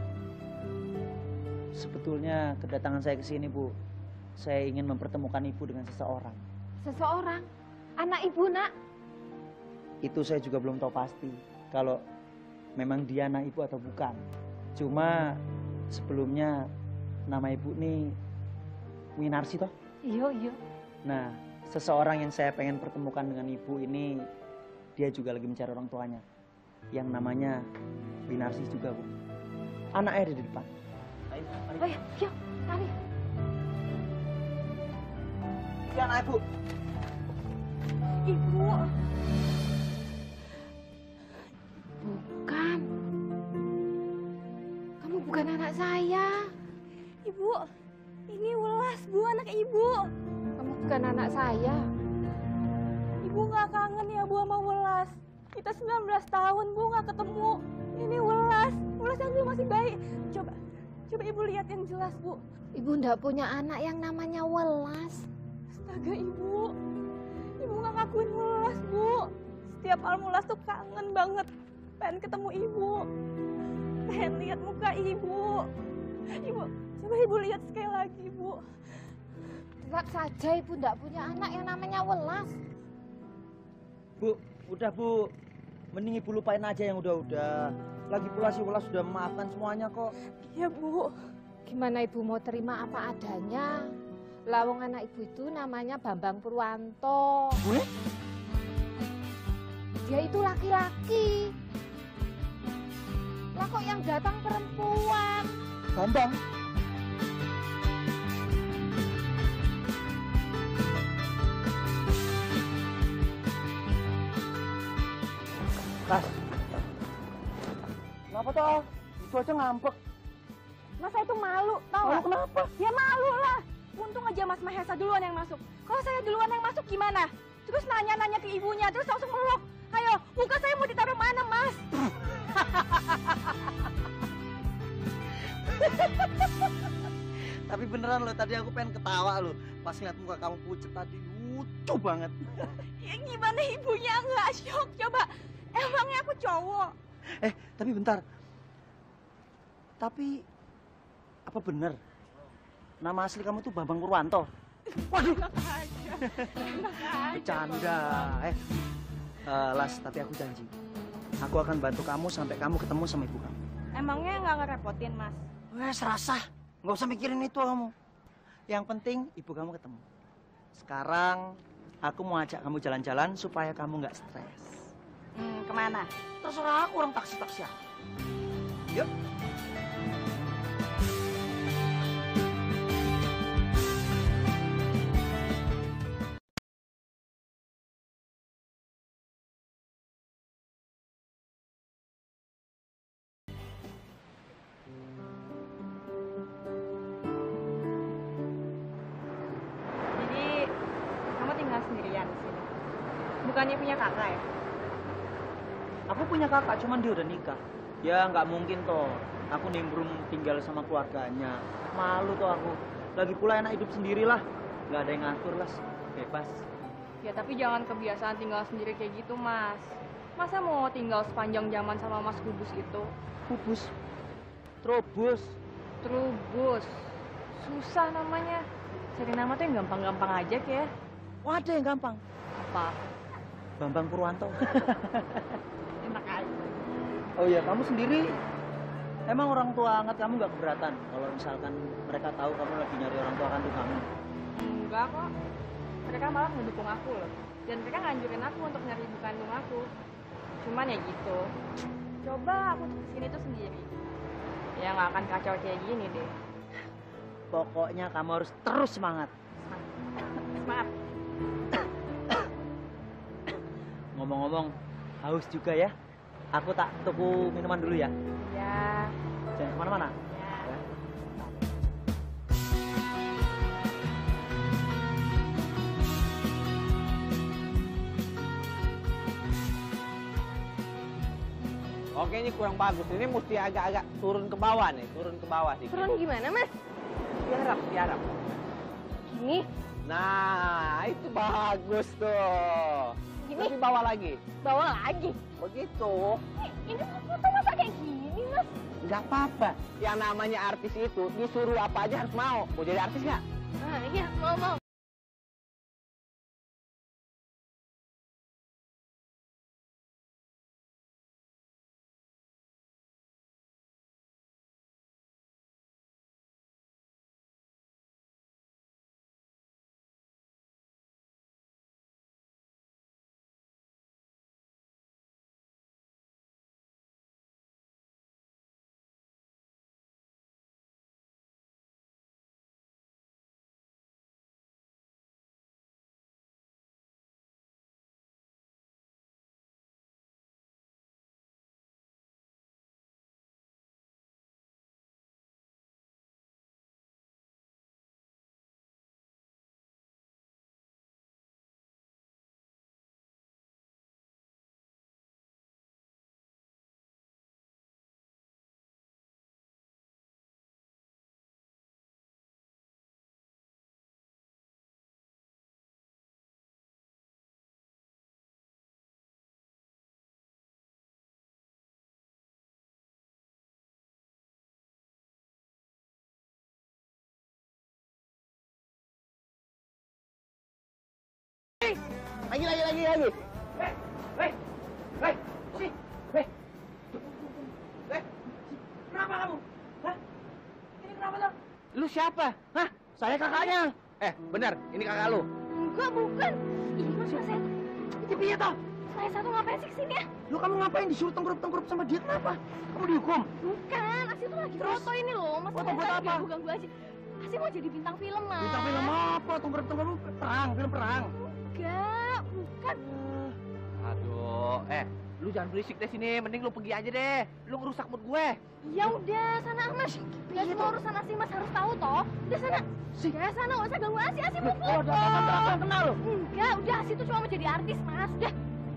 Sebetulnya kedatangan saya ke sini, Bu, saya ingin mempertemukan Ibu dengan seseorang. Seseorang? Anak Ibu, Nak? Itu saya juga belum tahu pasti kalau memang dia anak Ibu atau bukan. Cuma sebelumnya nama Ibu nih Winarsi toh? Iya. Nah, seseorang yang saya pengen pertemukan dengan Ibu ini, dia juga lagi mencari orang tuanya. Yang namanya Winarsi juga, Bu. Anaknya ada di depan. Ayo. Yuk, mari. Ini anak Ibu. Ibu. Bukan. Kamu bukan anak saya. Ibu, ini Welas, Bu, anak Ibu. Kamu bukan anak saya. Ibu nggak kangen ya, Bu, sama Welas? Kita 19 tahun, Bu, nggak ketemu. Ini Welas yang dulu masih bayi. Coba Ibu lihat yang jelas, Bu. Ibu ndak punya anak yang namanya Welas. Astaga, Ibu nggak ngakuin Welas, Bu. Setiap Almulas tuh kangen banget. Pengen ketemu Ibu. Pengen lihat muka Ibu. Ibu, coba Ibu lihat sekali lagi, Bu. Tetap saja Ibu ndak punya anak yang namanya Welas. Bu, udah Bu. Mending Ibu lupain aja yang udah-udah. Lagi pula si Welas sudah memaafkan semuanya kok. Iya, Bu. Gimana Ibu mau terima apa adanya? Lawang anak Ibu itu namanya Bambang Purwanto. Dia itu laki-laki. Lah kok yang datang perempuan? Bambang? Mas, kenapa toh? Itu aja ngambek. Mas, saya tuh malu, tau Malu nggak? kenapa? Ya malu lah. Untung aja Mas Mahesa duluan yang masuk. Kalau saya duluan yang masuk gimana? Terus nanya-nanya ke ibunya, terus langsung meluk. Ayo, muka saya mau ditaruh mana, Mas? Tapi beneran loh, tadi aku pengen ketawa loh. Pas ngeliat muka kamu pucet tadi, lucu banget. Ya gimana ibunya nggak syok? Coba, emangnya aku cowok? Tapi bentar. Tapi, apa bener? Nama asli kamu tuh Bambang Purwanto? Waduh! Enak aja. Bercanda. Las, tapi aku janji. Aku akan bantu kamu sampai kamu ketemu sama ibu kamu. Emangnya nggak ngerepotin, Mas? Serasa. Nggak usah mikirin itu kamu. Yang penting ibu kamu ketemu. Sekarang aku mau ajak kamu jalan-jalan supaya kamu nggak stres. Kemana? Terserah aku, orang taksi-taksi. Yuk. Bukannya punya kakak ya? Aku punya kakak, cuman dia udah nikah. Ya nggak mungkin toh. Aku nimbrung tinggal sama keluarganya. Malu toh aku. Lagi pula enak hidup sendirilah. Nggak ada yang ngatur lah. Bebas. Ya tapi jangan kebiasaan tinggal sendiri kayak gitu, Mas. Masa mau tinggal sepanjang zaman sama Mas Kubus itu? Kubus? Trobus? Trubus. Susah namanya. Cari nama tuh yang gampang-gampang aja kayak. Wah, ada yang gampang. Apa? Bambang Purwanto. Enak aja. Oh iya, kamu sendiri emang orang tua angkat kamu nggak keberatan kalau misalkan mereka tahu kamu lagi nyari orang tua kandung kamu? Enggak kok. Mereka malah mendukung aku loh. Dan mereka nganjurin aku untuk nyari ibu kandung aku. Cuman ya gitu. Coba aku kesini tuh sendiri. Ya nggak akan kacau kayak gini deh. Pokoknya kamu harus terus semangat. Semangat. Ngomong-ngomong, haus juga ya. Aku tak tuku minuman dulu ya. Ya. Jangan kemana-mana. Ya. Oke, ini kurang bagus. Ini mesti agak-agak turun ke bawah nih, turun ke bawah sih. Turun gimana, Mas? Diharap. Gini. Nah, itu bagus tuh. Gini. Tapi bawa lagi. Bawa lagi. Begitu. Ini foto masa kayak gini, Mas? Nggak apa-apa. Yang namanya artis itu disuruh apa aja harus mau. Mau jadi artis nggak? Nah, iya, mau. Lagi. Kenapa kamu? Hah? Ini kenapa tuh? Lu siapa? Hah? Saya kakaknya. Benar, ini kakak lu. Enggak, bukan. Ih, Mas saya... Itu piye toh? Saya satu ngapain sih kesini ya? Lu kamu ngapain disuruh tengkurup sama dia? Kenapa? Kamu dihukum? Bukan, Asih tuh lagi foto ini loh. Mas Foto buat apa? Ganggu aja. Asih mau jadi bintang film, Mas. Bintang film apa? Tengkurup perang, film perang. Enggak, bukan. Aduh, lu jangan berisik deh sini. Mending lu pergi aja deh. Lu ngerusak mood gue. Ya udah, sana Mas. Gak semua urusan Asih Mas harus tahu toh. Udah sana. Ya sana, gak usah ganggu Asih. Asih mau foto. Udah kenal lu. Enggak, udah Asih tuh cuma mau jadi artis, Mas. Udah.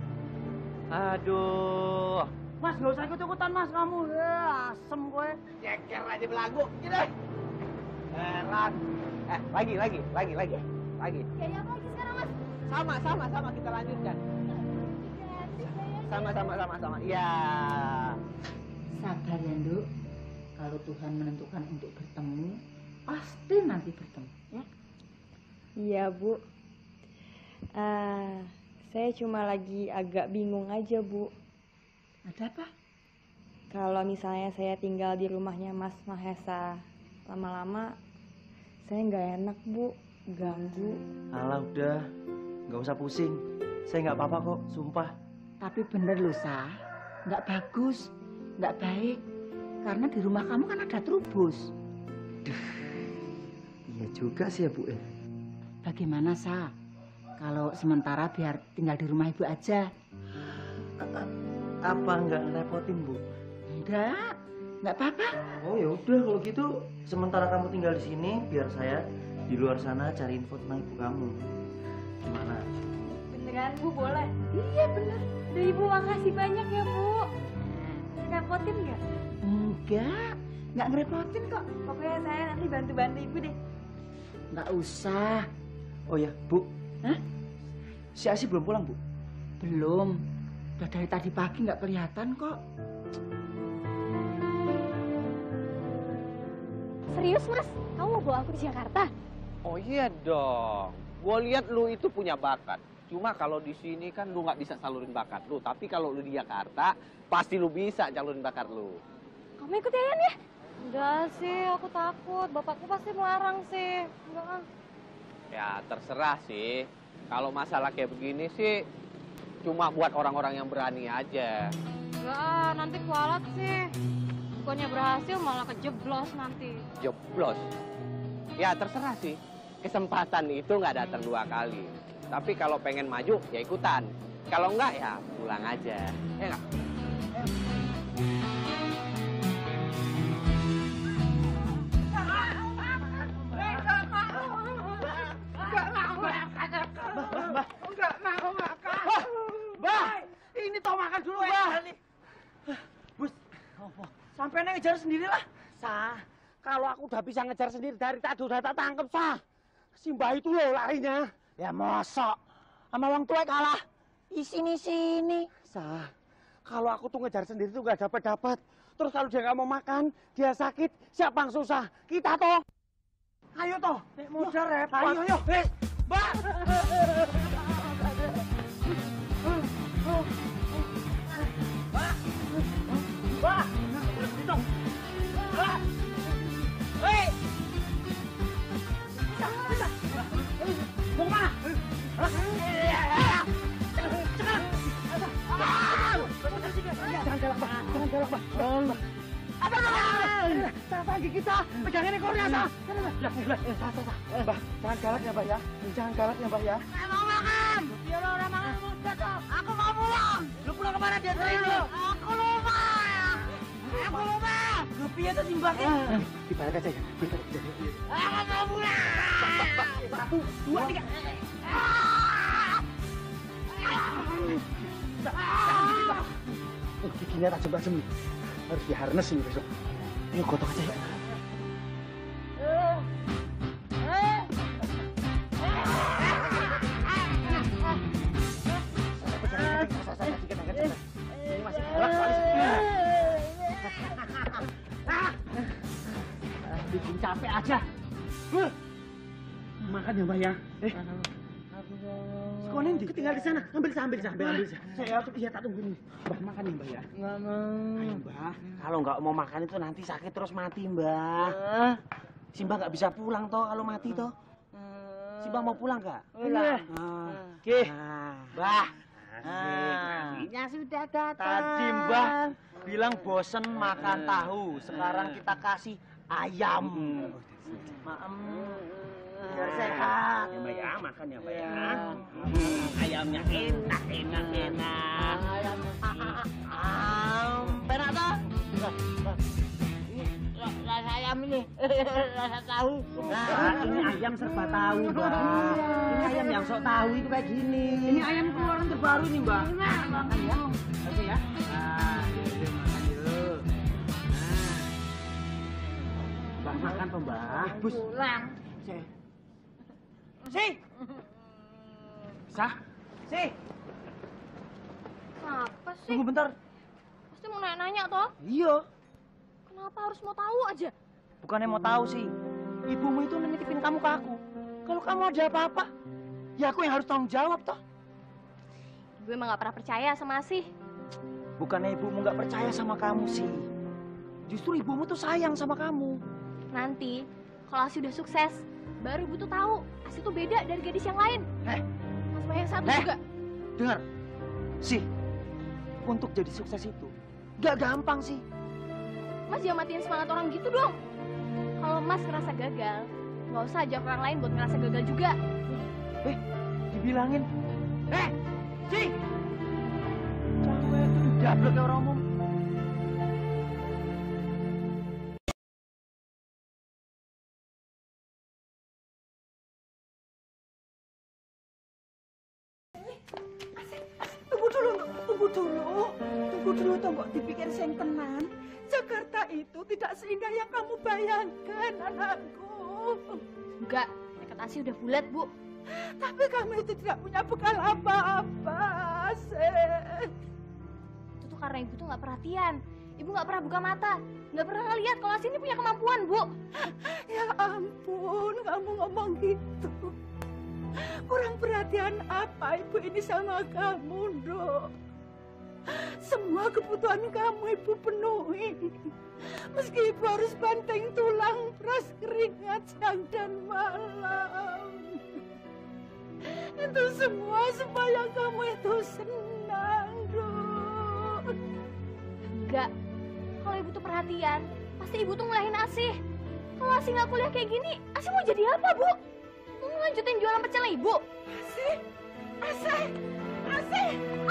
Aduh. Mas, gak usah ikut-ikutan Mas kamu. Asem gue. Ceker aja belagu. Gini. Heran. Lagi. Ya apa lagi sekarang, Mas? Sama kita lanjutkan. Sama. Iya. Sabar ya, Nduk. Kalau Tuhan menentukan untuk bertemu, pasti nanti bertemu. Ya? Iya, Bu. Saya cuma lagi agak bingung aja, Bu. Ada apa? Kalau misalnya saya tinggal di rumahnya Mas Mahesa lama-lama, saya nggak enak, Bu. Ganggu. Alah udah, nggak usah pusing. Saya nggak apa-apa kok, sumpah. Tapi bener loh, Sa. Nggak bagus, nggak baik. Karena di rumah kamu kan ada Trubus. Iya juga sih ya, Bu. Bagaimana, Sa? Kalau sementara biar tinggal di rumah Ibu aja. Apa nggak ngerepotin, Bu? Nggak apa-apa. Oh ya udah kalau gitu sementara kamu tinggal di sini biar saya di luar sana cari info tentang ibu kamu. Gimana? Bener kan? Bu boleh? Iya bener. Duh, Ibu makasih banyak ya, Bu. Ngerepotin nggak? Nggak ngerepotin kok. Pokoknya saya nanti bantu-bantu Ibu deh. Nggak usah. Oh ya, Bu. Hah? Si Asi belum pulang, Bu? Belum. Udah dari tadi pagi nggak kelihatan kok. Serius Mas? Kamu mau bawa aku di Jakarta? Oh iya dong. Gue lihat lu itu punya bakat. Cuma kalau di sini kan lu nggak bisa salurin bakat lu. Tapi kalau lu di Jakarta, pasti lu bisa salurin bakat lu. Kamu ikut Yayan ya? Enggak sih, aku takut. Bapakku pasti melarang sih. Enggak. Ya terserah sih. Kalau masalah kayak begini sih, cuma buat orang-orang yang berani aja. Enggak, nanti kualat sih. Bukannya berhasil malah kejeblos nanti. Jeblos. Ya terserah sih. Kesempatan itu nggak datang 2 kali. Tapi kalau pengen maju, ya ikutan. Kalau enggak, ya pulang aja. Ya nggak? Bah, ini toh makan dulu, Bah. Bus, sampai ngejar sendirilah. Sah, kalau aku udah bisa ngejar sendiri dari tadi udah tak tangkep, Sah. Si Mbah itu loh larinya. Ya mosok, sama orang tua kalah. Sini. Sah, kalau aku tuh ngejar sendiri tuh gak dapet. Terus kalau dia nggak mau makan, dia sakit, siapa yang susah? Kita toh. Ayo toh, modal repot. Ayo. Mbah. Mbah, itu. Hei. Bisa. Mau kemana? Jangan galak, Mbah. Apa lagi kita? Pegangin ekornya, Sah. Mbah, jangan galak ya, Mbah ya. Jangan galak ya, Mbah ya. Saya mau makan. Biar orang makan muda toh. Aku mau pulang. Lu pulang kemana dia tadi lu? Aku lupa. Piye tuh simbangnya? Dibalik aja ya. Aku mau pulang. 1, 2, 3. Giginya tajam-tajam nih. Harus diharness ini besok. Ayo gotok aja ya. Ini masih galak soalnya. Bikin capek aja. Makan ya, Mbak ya. Sekolah ini ketinggal di sana. Ambil. Saya iya tak tunggu nih. Mbah makan nih, Mbah ya. Nggak mau. Ayo, Mbah. Kalau nggak mau makan itu nanti sakit terus mati, Mbah. Si Mbah nggak bisa pulang toh kalau mati toh. Si Mbah mau pulang nggak? Pulang. Oke. Mbah. Nasinya sudah datang. Tadi Mbah bilang bosen makan tahu. Sekarang kita kasih ayam. Biar sehat. Ya, Mbak ya, makan ya, Mbak ya. Ayamnya enak. Penak toh? Rasa ayam ini. Rasa tahu. Nah, ini ayam serba tahu, Mbak. Ini ayam yang sok tahu itu kayak gini. Ini ayam keluaran terbaru nih, Mbak. Makan ya. Oke ya. Nah, yuk makan yuk. Mbak makan toh, Mbak. Pulang. Si. Sah. Si. Apa sih? Tunggu bentar. Pasti mau nanya toh? Iya. Kenapa harus mau tahu aja? Bukannya mau tahu sih. Ibumu itu menitipin kamu ke aku. Kalau kamu ada apa-apa, ya aku yang harus tanggung jawab toh. Gue emang gak pernah percaya sama Asih. Bukannya ibumu gak percaya sama kamu sih. Justru ibumu tuh sayang sama kamu. Nanti kalau Asih udah sukses, baru Ibu tuh tahu Asih tuh beda dari gadis yang lain. Mas Maya yang satu juga. Dengar, sih, untuk jadi sukses itu gak gampang sih. Mas jangan matiin semangat orang gitu dong. Kalau Mas ngerasa gagal, nggak usah ajak orang lain buat ngerasa gagal juga. Dibilangin, sih, jablok kayak orang umum. Tunggu dulu tombok dipikir sing tenan. Jakarta itu tidak seindah yang kamu bayangkan, anakku. Enggak, tekad Asih udah bulat, Bu. Tapi kamu itu tidak punya bekal apa-apa, Asih. Itu tuh karena Ibu tuh nggak perhatian. Ibu nggak pernah buka mata, nggak pernah ngeliat kalau Asih ini punya kemampuan, Bu. Ya ampun, kamu ngomong gitu. Kurang perhatian apa Ibu ini sama kamu, Dok? Semua kebutuhan kamu Ibu penuhi. Meski Ibu harus banting tulang, peras keringat siang dan malam. Itu semua supaya kamu itu senang, Dok. Enggak, kalau Ibu tuh perhatian, pasti Ibu tuh ngelahin Asih. Kalau Asih nggak kuliah kayak gini, Asih mau jadi apa, Bu? Mau lanjutin jualan pecel Ibu? Asih! Asih! Asih!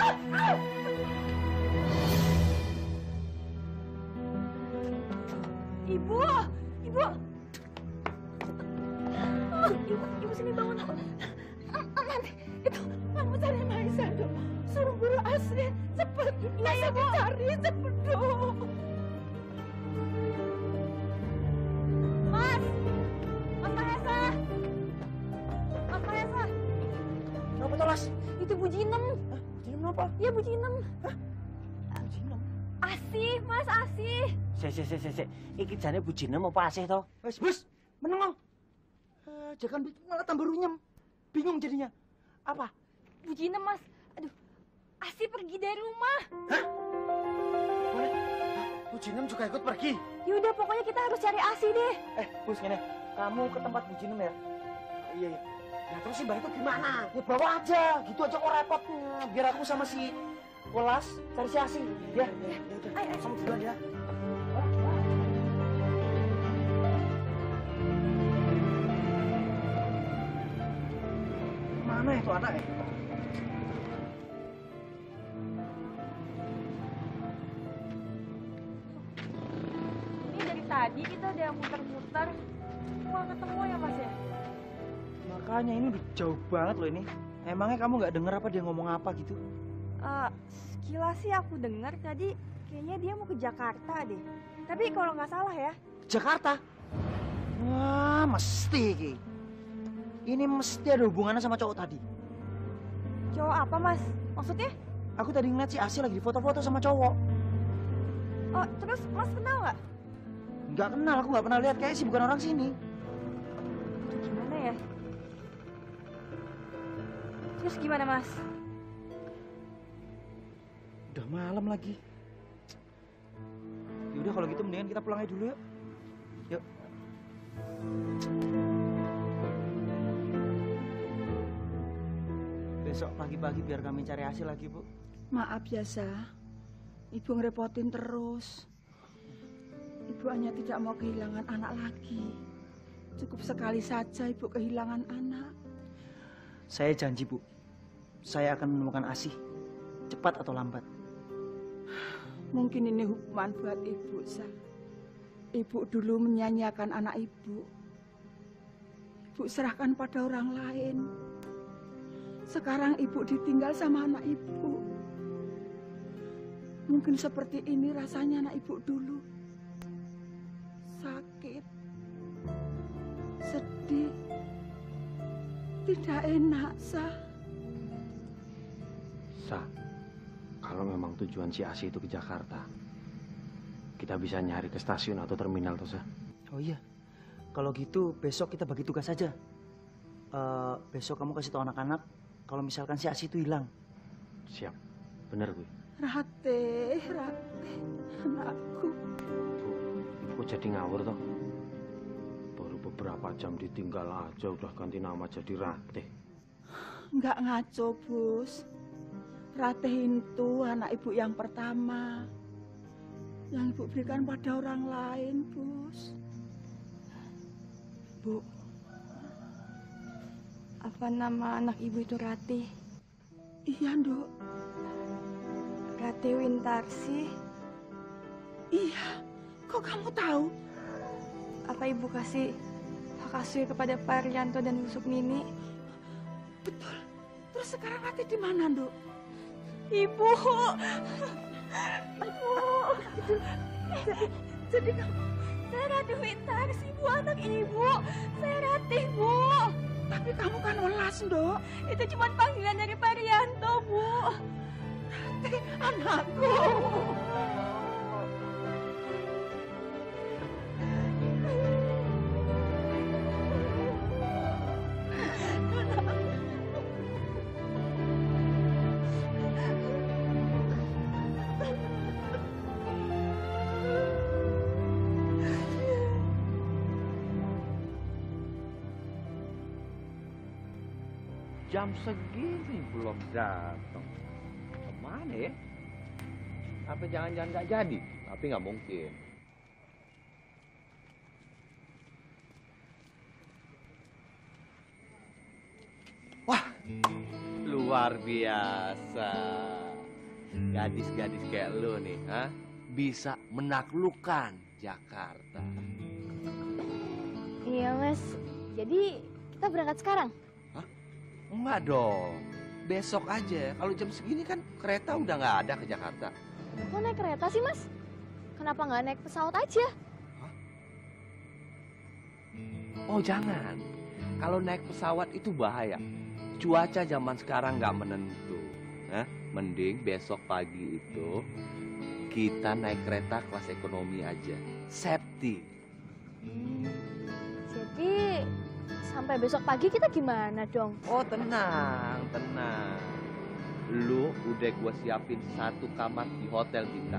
Ibu! Ibu! Ibu sini bangun. Nanti itu kamu cari Maisa, Dok. Suruh buru Asih. Cepet. Iya, ya, Bu. Cari cepet, Dok. Mas! Mas Mahesa! Mas Mahesa! Kenapa tuh, Las? Itu Bu Jinem. Bu Jinem apa? Iya, Bu Jinem. Bu Jinem? Asih, Mas Asih. Sik. Iki jane Bu Jinem apa Asih to? Wes, bus. Meneng. Jangan malah tambah runyem. Bingung jadinya. Apa? Bu Jinem, Mas. Aduh, Asih pergi dari rumah. Hah? Boleh? Bu Jinem juga ikut pergi? Yaudah, pokoknya kita harus cari Asih deh. Bus, gini. Kamu ke tempat Bu Jinem ya? Iya. Nah, terus si Mbak itu gimana? Ya bawa aja. Gitu aja kok repotnya. Biar aku sama si Welas cari si Asih. Ya? Ayo. Kamu duluan ya. Mana itu anak ya? Ini dari tadi kita udah muter-muter. Nggak ketemu ya, Mas ya? Makanya ini udah jauh banget loh ini. Emangnya kamu nggak denger apa dia ngomong apa gitu? Sekilas sih aku dengar tadi kayaknya dia mau ke Jakarta deh. Tapi kalau nggak salah ya. Jakarta? Wah, mesti Ki. Ini mesti ada hubungannya sama cowok tadi. Cowok apa, Mas? Maksudnya? Aku tadi ngeliat si Asih lagi foto-foto sama cowok. Oh, terus Mas kenal nggak? Nggak kenal, aku nggak pernah lihat. Kayaknya sih bukan orang sini. Aduh, gimana ya? Terus gimana, Mas? Udah malam lagi. Yaudah kalau gitu mendingan kita pulang aja dulu yuk. Yuk. Besok pagi-pagi biar kami cari hasil lagi, Bu. Maaf ya, Sa. Ibu ngerepotin terus. Ibu hanya tidak mau kehilangan anak lagi. Cukup sekali saja Ibu kehilangan anak. Saya janji, Bu. Saya akan menemukan Asih. Cepat atau lambat. Mungkin ini hukuman buat Ibu, Sa. Ibu dulu menyanyiakan anak Ibu. Ibu serahkan pada orang lain. Sekarang Ibu ditinggal sama anak Ibu. Mungkin seperti ini rasanya anak Ibu dulu. Sakit. Sedih. Tidak enak, Sa. Sa, kalau memang tujuan si Asih itu ke Jakarta, kita bisa nyari ke stasiun atau terminal tuh, Sa. Oh iya, kalau gitu besok kita bagi tugas saja. Besok kamu kasih tahu anak-anak kalau misalkan si Asih itu hilang. Siap, bener gue. Rate, anakku. Ibu jadi ngawur toh. Baru beberapa jam ditinggal aja udah ganti nama jadi Ratih. Enggak ngaco, Bos. Ratih itu anak Ibu yang pertama. Yang Ibu berikan pada orang lain, Bos. Bu, apa nama anak Ibu itu Ratih? Iya, Nduk. Ratih Wintarsi. Iya, kok kamu tahu? Apa Ibu kasih hak asuh kepada Pak Rianto dan Bu Sukmini? Betul. Terus sekarang Ratih di mana, Nduk? Ibu. Aduh. Jadi kamu... Saya Ratu Wintaris, ibu anak ibu. Saya Ratih, Bu. Tapi kamu kan welas, Nduk. Itu cuma panggilan dari Pak Rianto, Bu. Ratih, anakku. Jam segini belum datang. Kemana ya? Apa jangan-jangan nggak jadi? Tapi nggak mungkin. Wah, luar biasa. Gadis-gadis kayak lo nih, bisa menaklukkan Jakarta. Iya, Mas. Jadi kita berangkat sekarang? Enggak dong. Besok aja. Kalau jam segini kan kereta udah nggak ada ke Jakarta. Kok naik kereta sih, Mas? Kenapa nggak naik pesawat aja? Oh jangan. Kalau naik pesawat itu bahaya. Cuaca zaman sekarang nggak menentu. Mending besok pagi itu kita naik kereta kelas ekonomi aja. Safety. Jadi sampai besok pagi kita gimana dong? Oh tenang, tenang. Lu udah gua siapin 1 kamar di hotel bintang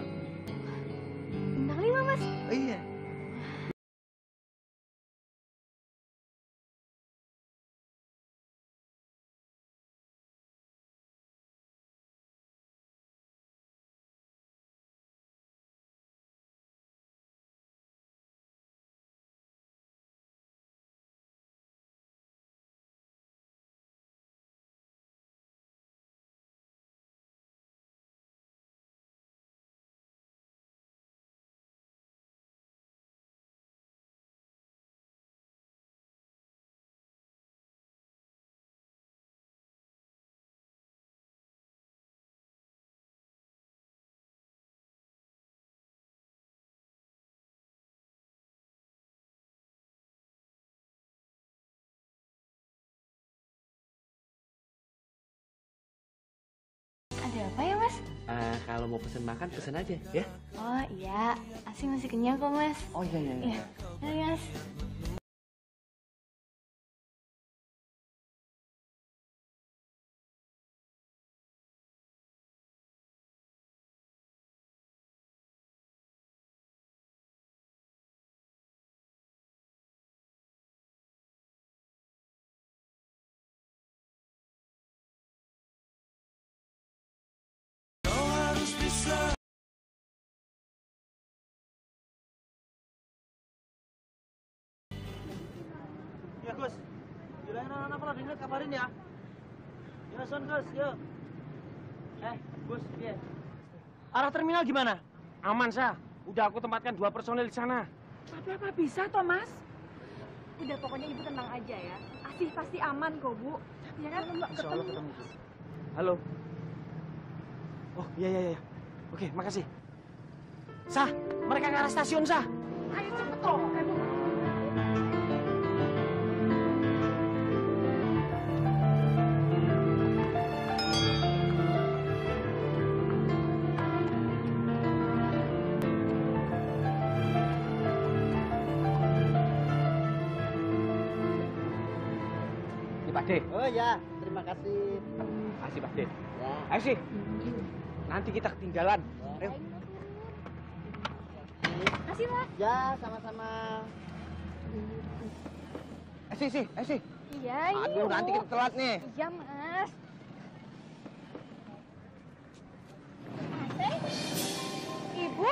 5. Bintang 5, Mas? Iya. Ada apa ya, Mas? Kalau mau pesen makan, pesen aja ya. Oh iya, Asih masih kenyang kok, Mas. Oh iya. Iya, Mas. Ya Gus, bilangin anak-anak kalau dengar kabarin ya. Ya Son Gus, yuk. Gus, iya. Arah terminal gimana? Aman, Sah. Udah aku tempatkan 2 personil di sana. Tapi apa bisa, Thomas? Udah pokoknya ibu tenang aja ya. Asih pasti aman kok, Bu. Ya kan? Insya Allah ketemu. Halo. Oh, iya. Oke, makasih. Sah, mereka ke arah stasiun, Sah. Ayo cepet toh, Bu. Pak De. Oh ya, terima kasih. Kasih Pak De. Ya. Ayo sih. Nanti kita ketinggalan. Ayo. Kasih, Mas. Ya, sama-sama. Sih. Iya, Aduh, nanti kita telat nih. Iya, Mas. Ibu.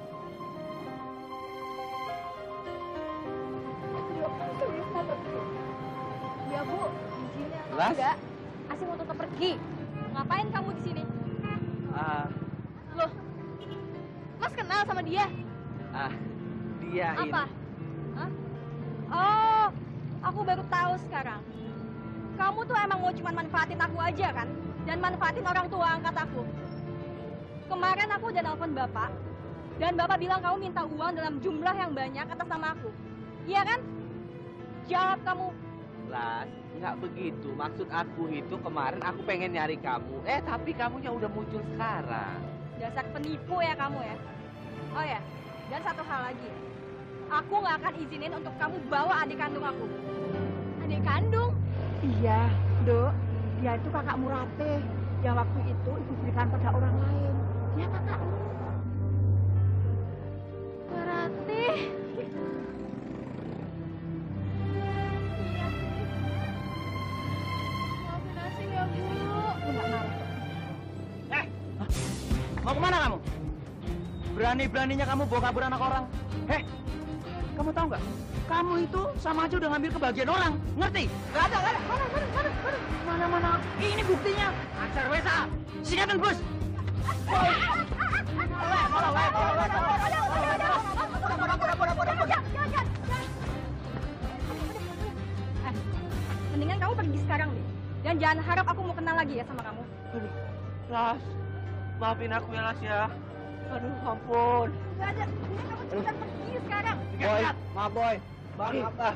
Ya, Bu. Izinnya atau Las? enggak? Asih mau tetap pergi. Ngapain kamu di sini? Loh. Mas kenal sama dia? Dia Apa? Hah? Oh, aku baru tahu sekarang. Kamu tuh emang mau cuma manfaatin aku aja kan? Dan manfaatin orang tua angkat aku. Kemarin aku udah nelfon Bapak. Dan Bapak bilang kamu minta uang dalam jumlah yang banyak atas nama aku. Iya kan? Jawab kamu. Las, nggak begitu. Maksud aku itu kemarin aku pengen nyari kamu. Tapi kamunya udah muncul sekarang. Dasar penipu ya kamu ya. Oh ya, dan satu hal lagi. Aku nggak akan izinin untuk kamu bawa adik kandung aku. Adik kandung? Iya, Dok. Dia itu kakakmu Ratih. Yang waktu itu ibu berikan pada orang lain. Dia kakakmu. Ratih. Maafin Asih ya, Bu. Enggak marah. Mau kemana kamu? Berani-beraninya kamu bawa kabur anak orang. Kamu tahu nggak? Kamu itu sama aja udah ngambil kebahagiaan orang. Ngerti? Gak ada. Mana? Ini buktinya. Acar Wesa. Singatan bos. Mendingan kamu pergi sekarang deh. Dan jangan harap aku mau kenal lagi ya sama kamu. Las, maafin aku ya Las ya. Aduh, ampun. Gak ada. Mendingan kamu cepetan pergi sekarang. Boy, maaf Boy. Maaf ah.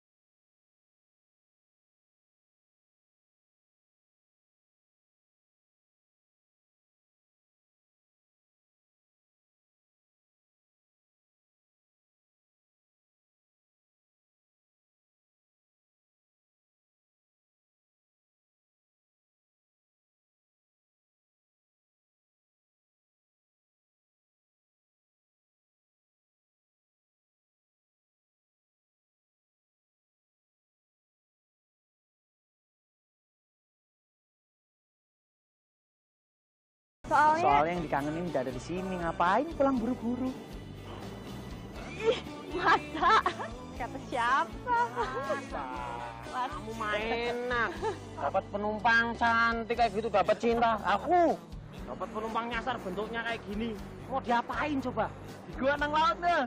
Soalnya yang dikangenin udah ada di sini. Ngapain pulang buru-buru? Ih, masa? Kata siapa? Kamu main enak. Dapat penumpang cantik kayak gitu, dapat cinta. Aku Dapat penumpang nyasar bentuknya kayak gini. Mau diapain coba? Di gua nang laut deh.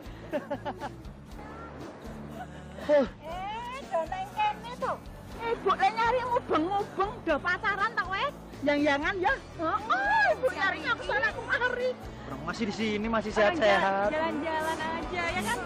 Doneng kene tuh. Ibu nyari ngubeng-ngubeng udah pacaran tak weh? Yang-yangan ya? Ibu nyarinya ke sana kemari. Orang masih di sini, masih sehat-sehat. Jalan-jalan aja ya kan?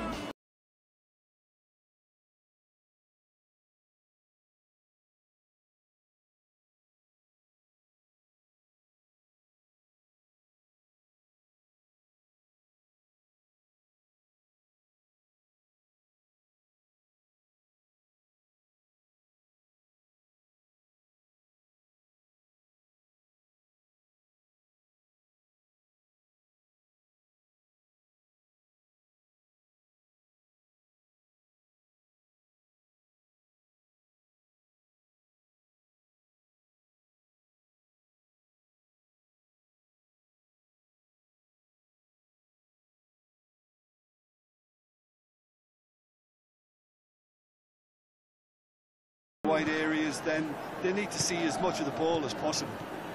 Wide areas, then they need to see as much of the ball as possible.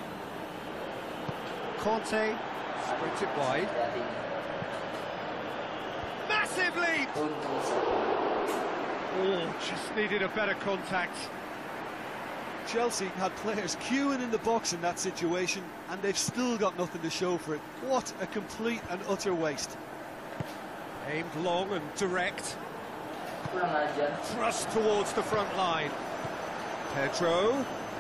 Conte sprints it wide. Massive lead! Oh, just needed a better contact. Chelsea had players queuing in the box in that situation, and they've still got nothing to show for it. What a complete and utter waste. Aimed long and direct. Thrust towards the front line. Pedro.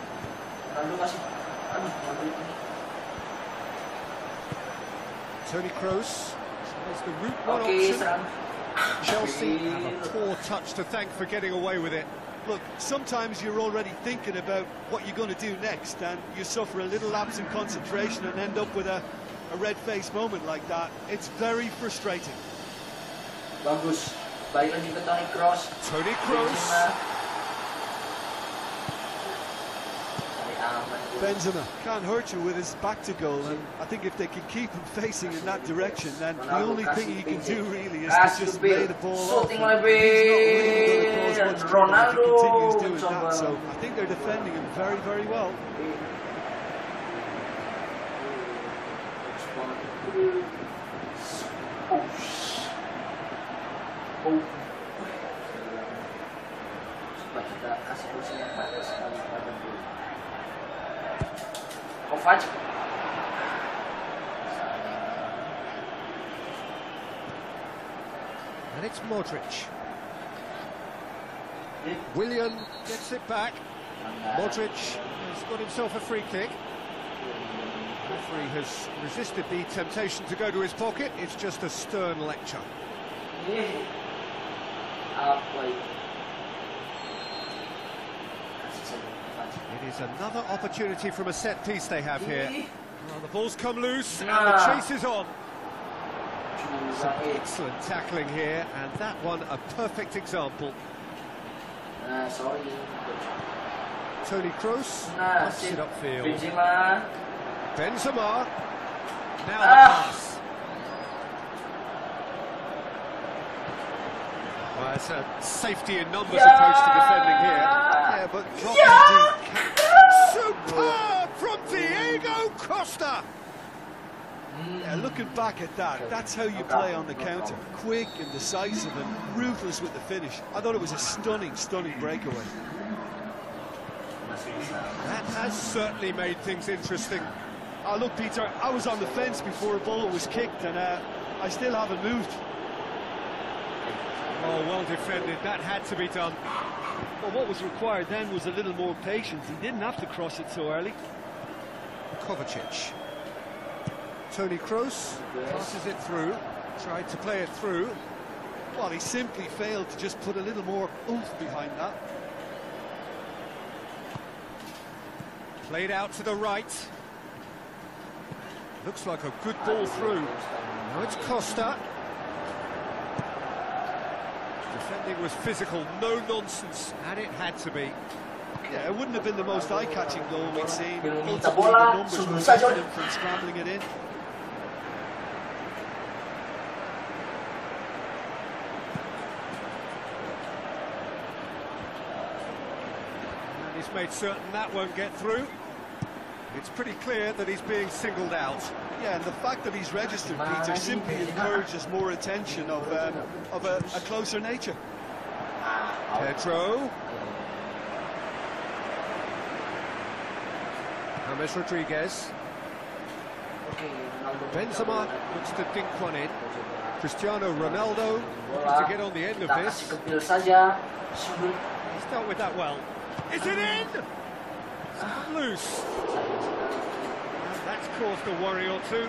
Toni Kroos is the route one option. Chelsea have a poor touch to thank for getting away with it. Look, sometimes you're already thinking about what you're going to do next, and you suffer a little lapse in concentration and end up with a red-faced moment like that. It's very frustrating. Bagus. Balik lagi ke Toni Kroos. Toni Kroos. Benzema can't hurt you with his back to goal, and I think if they can keep him facing in that direction, then the only thing he can do really is to just lay the ball off. He's not really going to cause much trouble if he continues doing that, so I think they're defending him very, very well. Kita kasih usia pada sekali pada Kovac. And it's Modric. Willian gets it back. Modric has got himself a free kick. The referee has resisted the temptation to go to his pocket. It's just a stern lecture. It is another opportunity from a set piece they have here. Well, the ball's come loose and the chase is on. Some excellent tackling here, and that one a perfect example. Toni Kroos puts it upfield. Benzema. Now the pass. Well, it's a safety in numbers approach to defending here. Yeah, but superb from Diego Costa. Yeah, looking back at that, that's how you play on the counter. Quick and decisive and ruthless with the finish. I thought it was a stunning, stunning breakaway. That has certainly made things interesting. Oh, look, Peter, I was on the fence before a ball was kicked, and I still haven't moved. Oh, well defended. That had to be done. Well, what was required then was a little more patience. He didn't have to cross it so early. Kovacic. Toni Kroos passes it through, tried to play it through. Well, he simply failed to just put a little more oomph behind that. Played out to the right. Looks like a good ball through. Now it's Costa. Defending was physical, no nonsense, and it had to be. Yeah, it wouldn't have been the most eye-catching goal we've seen. Ultimately, the numbers were prevented from scrambling it in. And he's made certain that won't get through. It's pretty clear that he's being singled out. Yeah, and the fact that he's registered, Peter, simply encourages more attention of a closer nature. Pedro. James Rodriguez. Benzema looks to dink one in. Cristiano Ronaldo looking to get on the end of this. He's dealt with that well. Is it in? Loose. And that's caused a worry or two.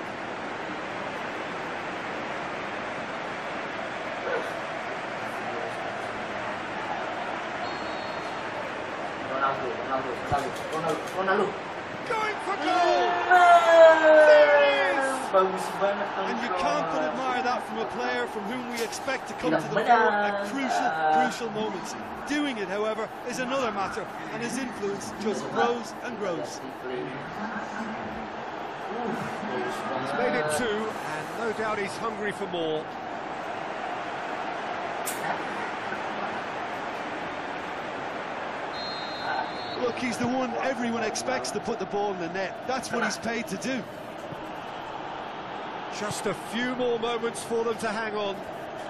Ronaldo. Going for goal! There it is! And you can't but admire that from a player from whom we expect to come to the fore at crucial moments. Doing it, however, is another matter, and his influence just grows and grows. He's made it 2, and no doubt he's hungry for more. Look, he's the one everyone expects to put the ball in the net. That's what he's paid to do. Just a few more moments for them to hang on.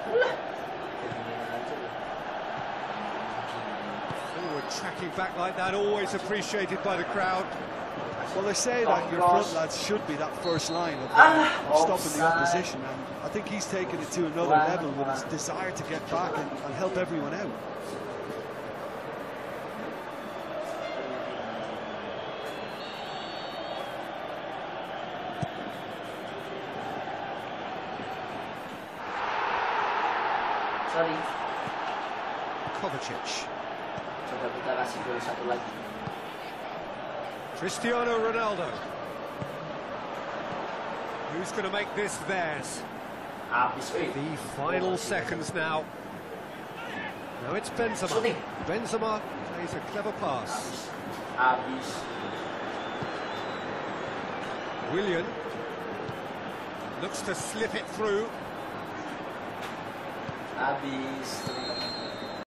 Forward tracking back like that, always appreciated by the crowd. Well, they say that your front lads should be that first line of stopping the opposition, and I think he's taken it to another level with his desire to get back and help everyone out. Kovacic. Coba kita kasih gol satu lagi. Cristiano Ronaldo. Who's going to make this theirs? The final seconds now. Now it's Benzema. Benzema plays a clever pass. Willian looks to slip it through. Habis.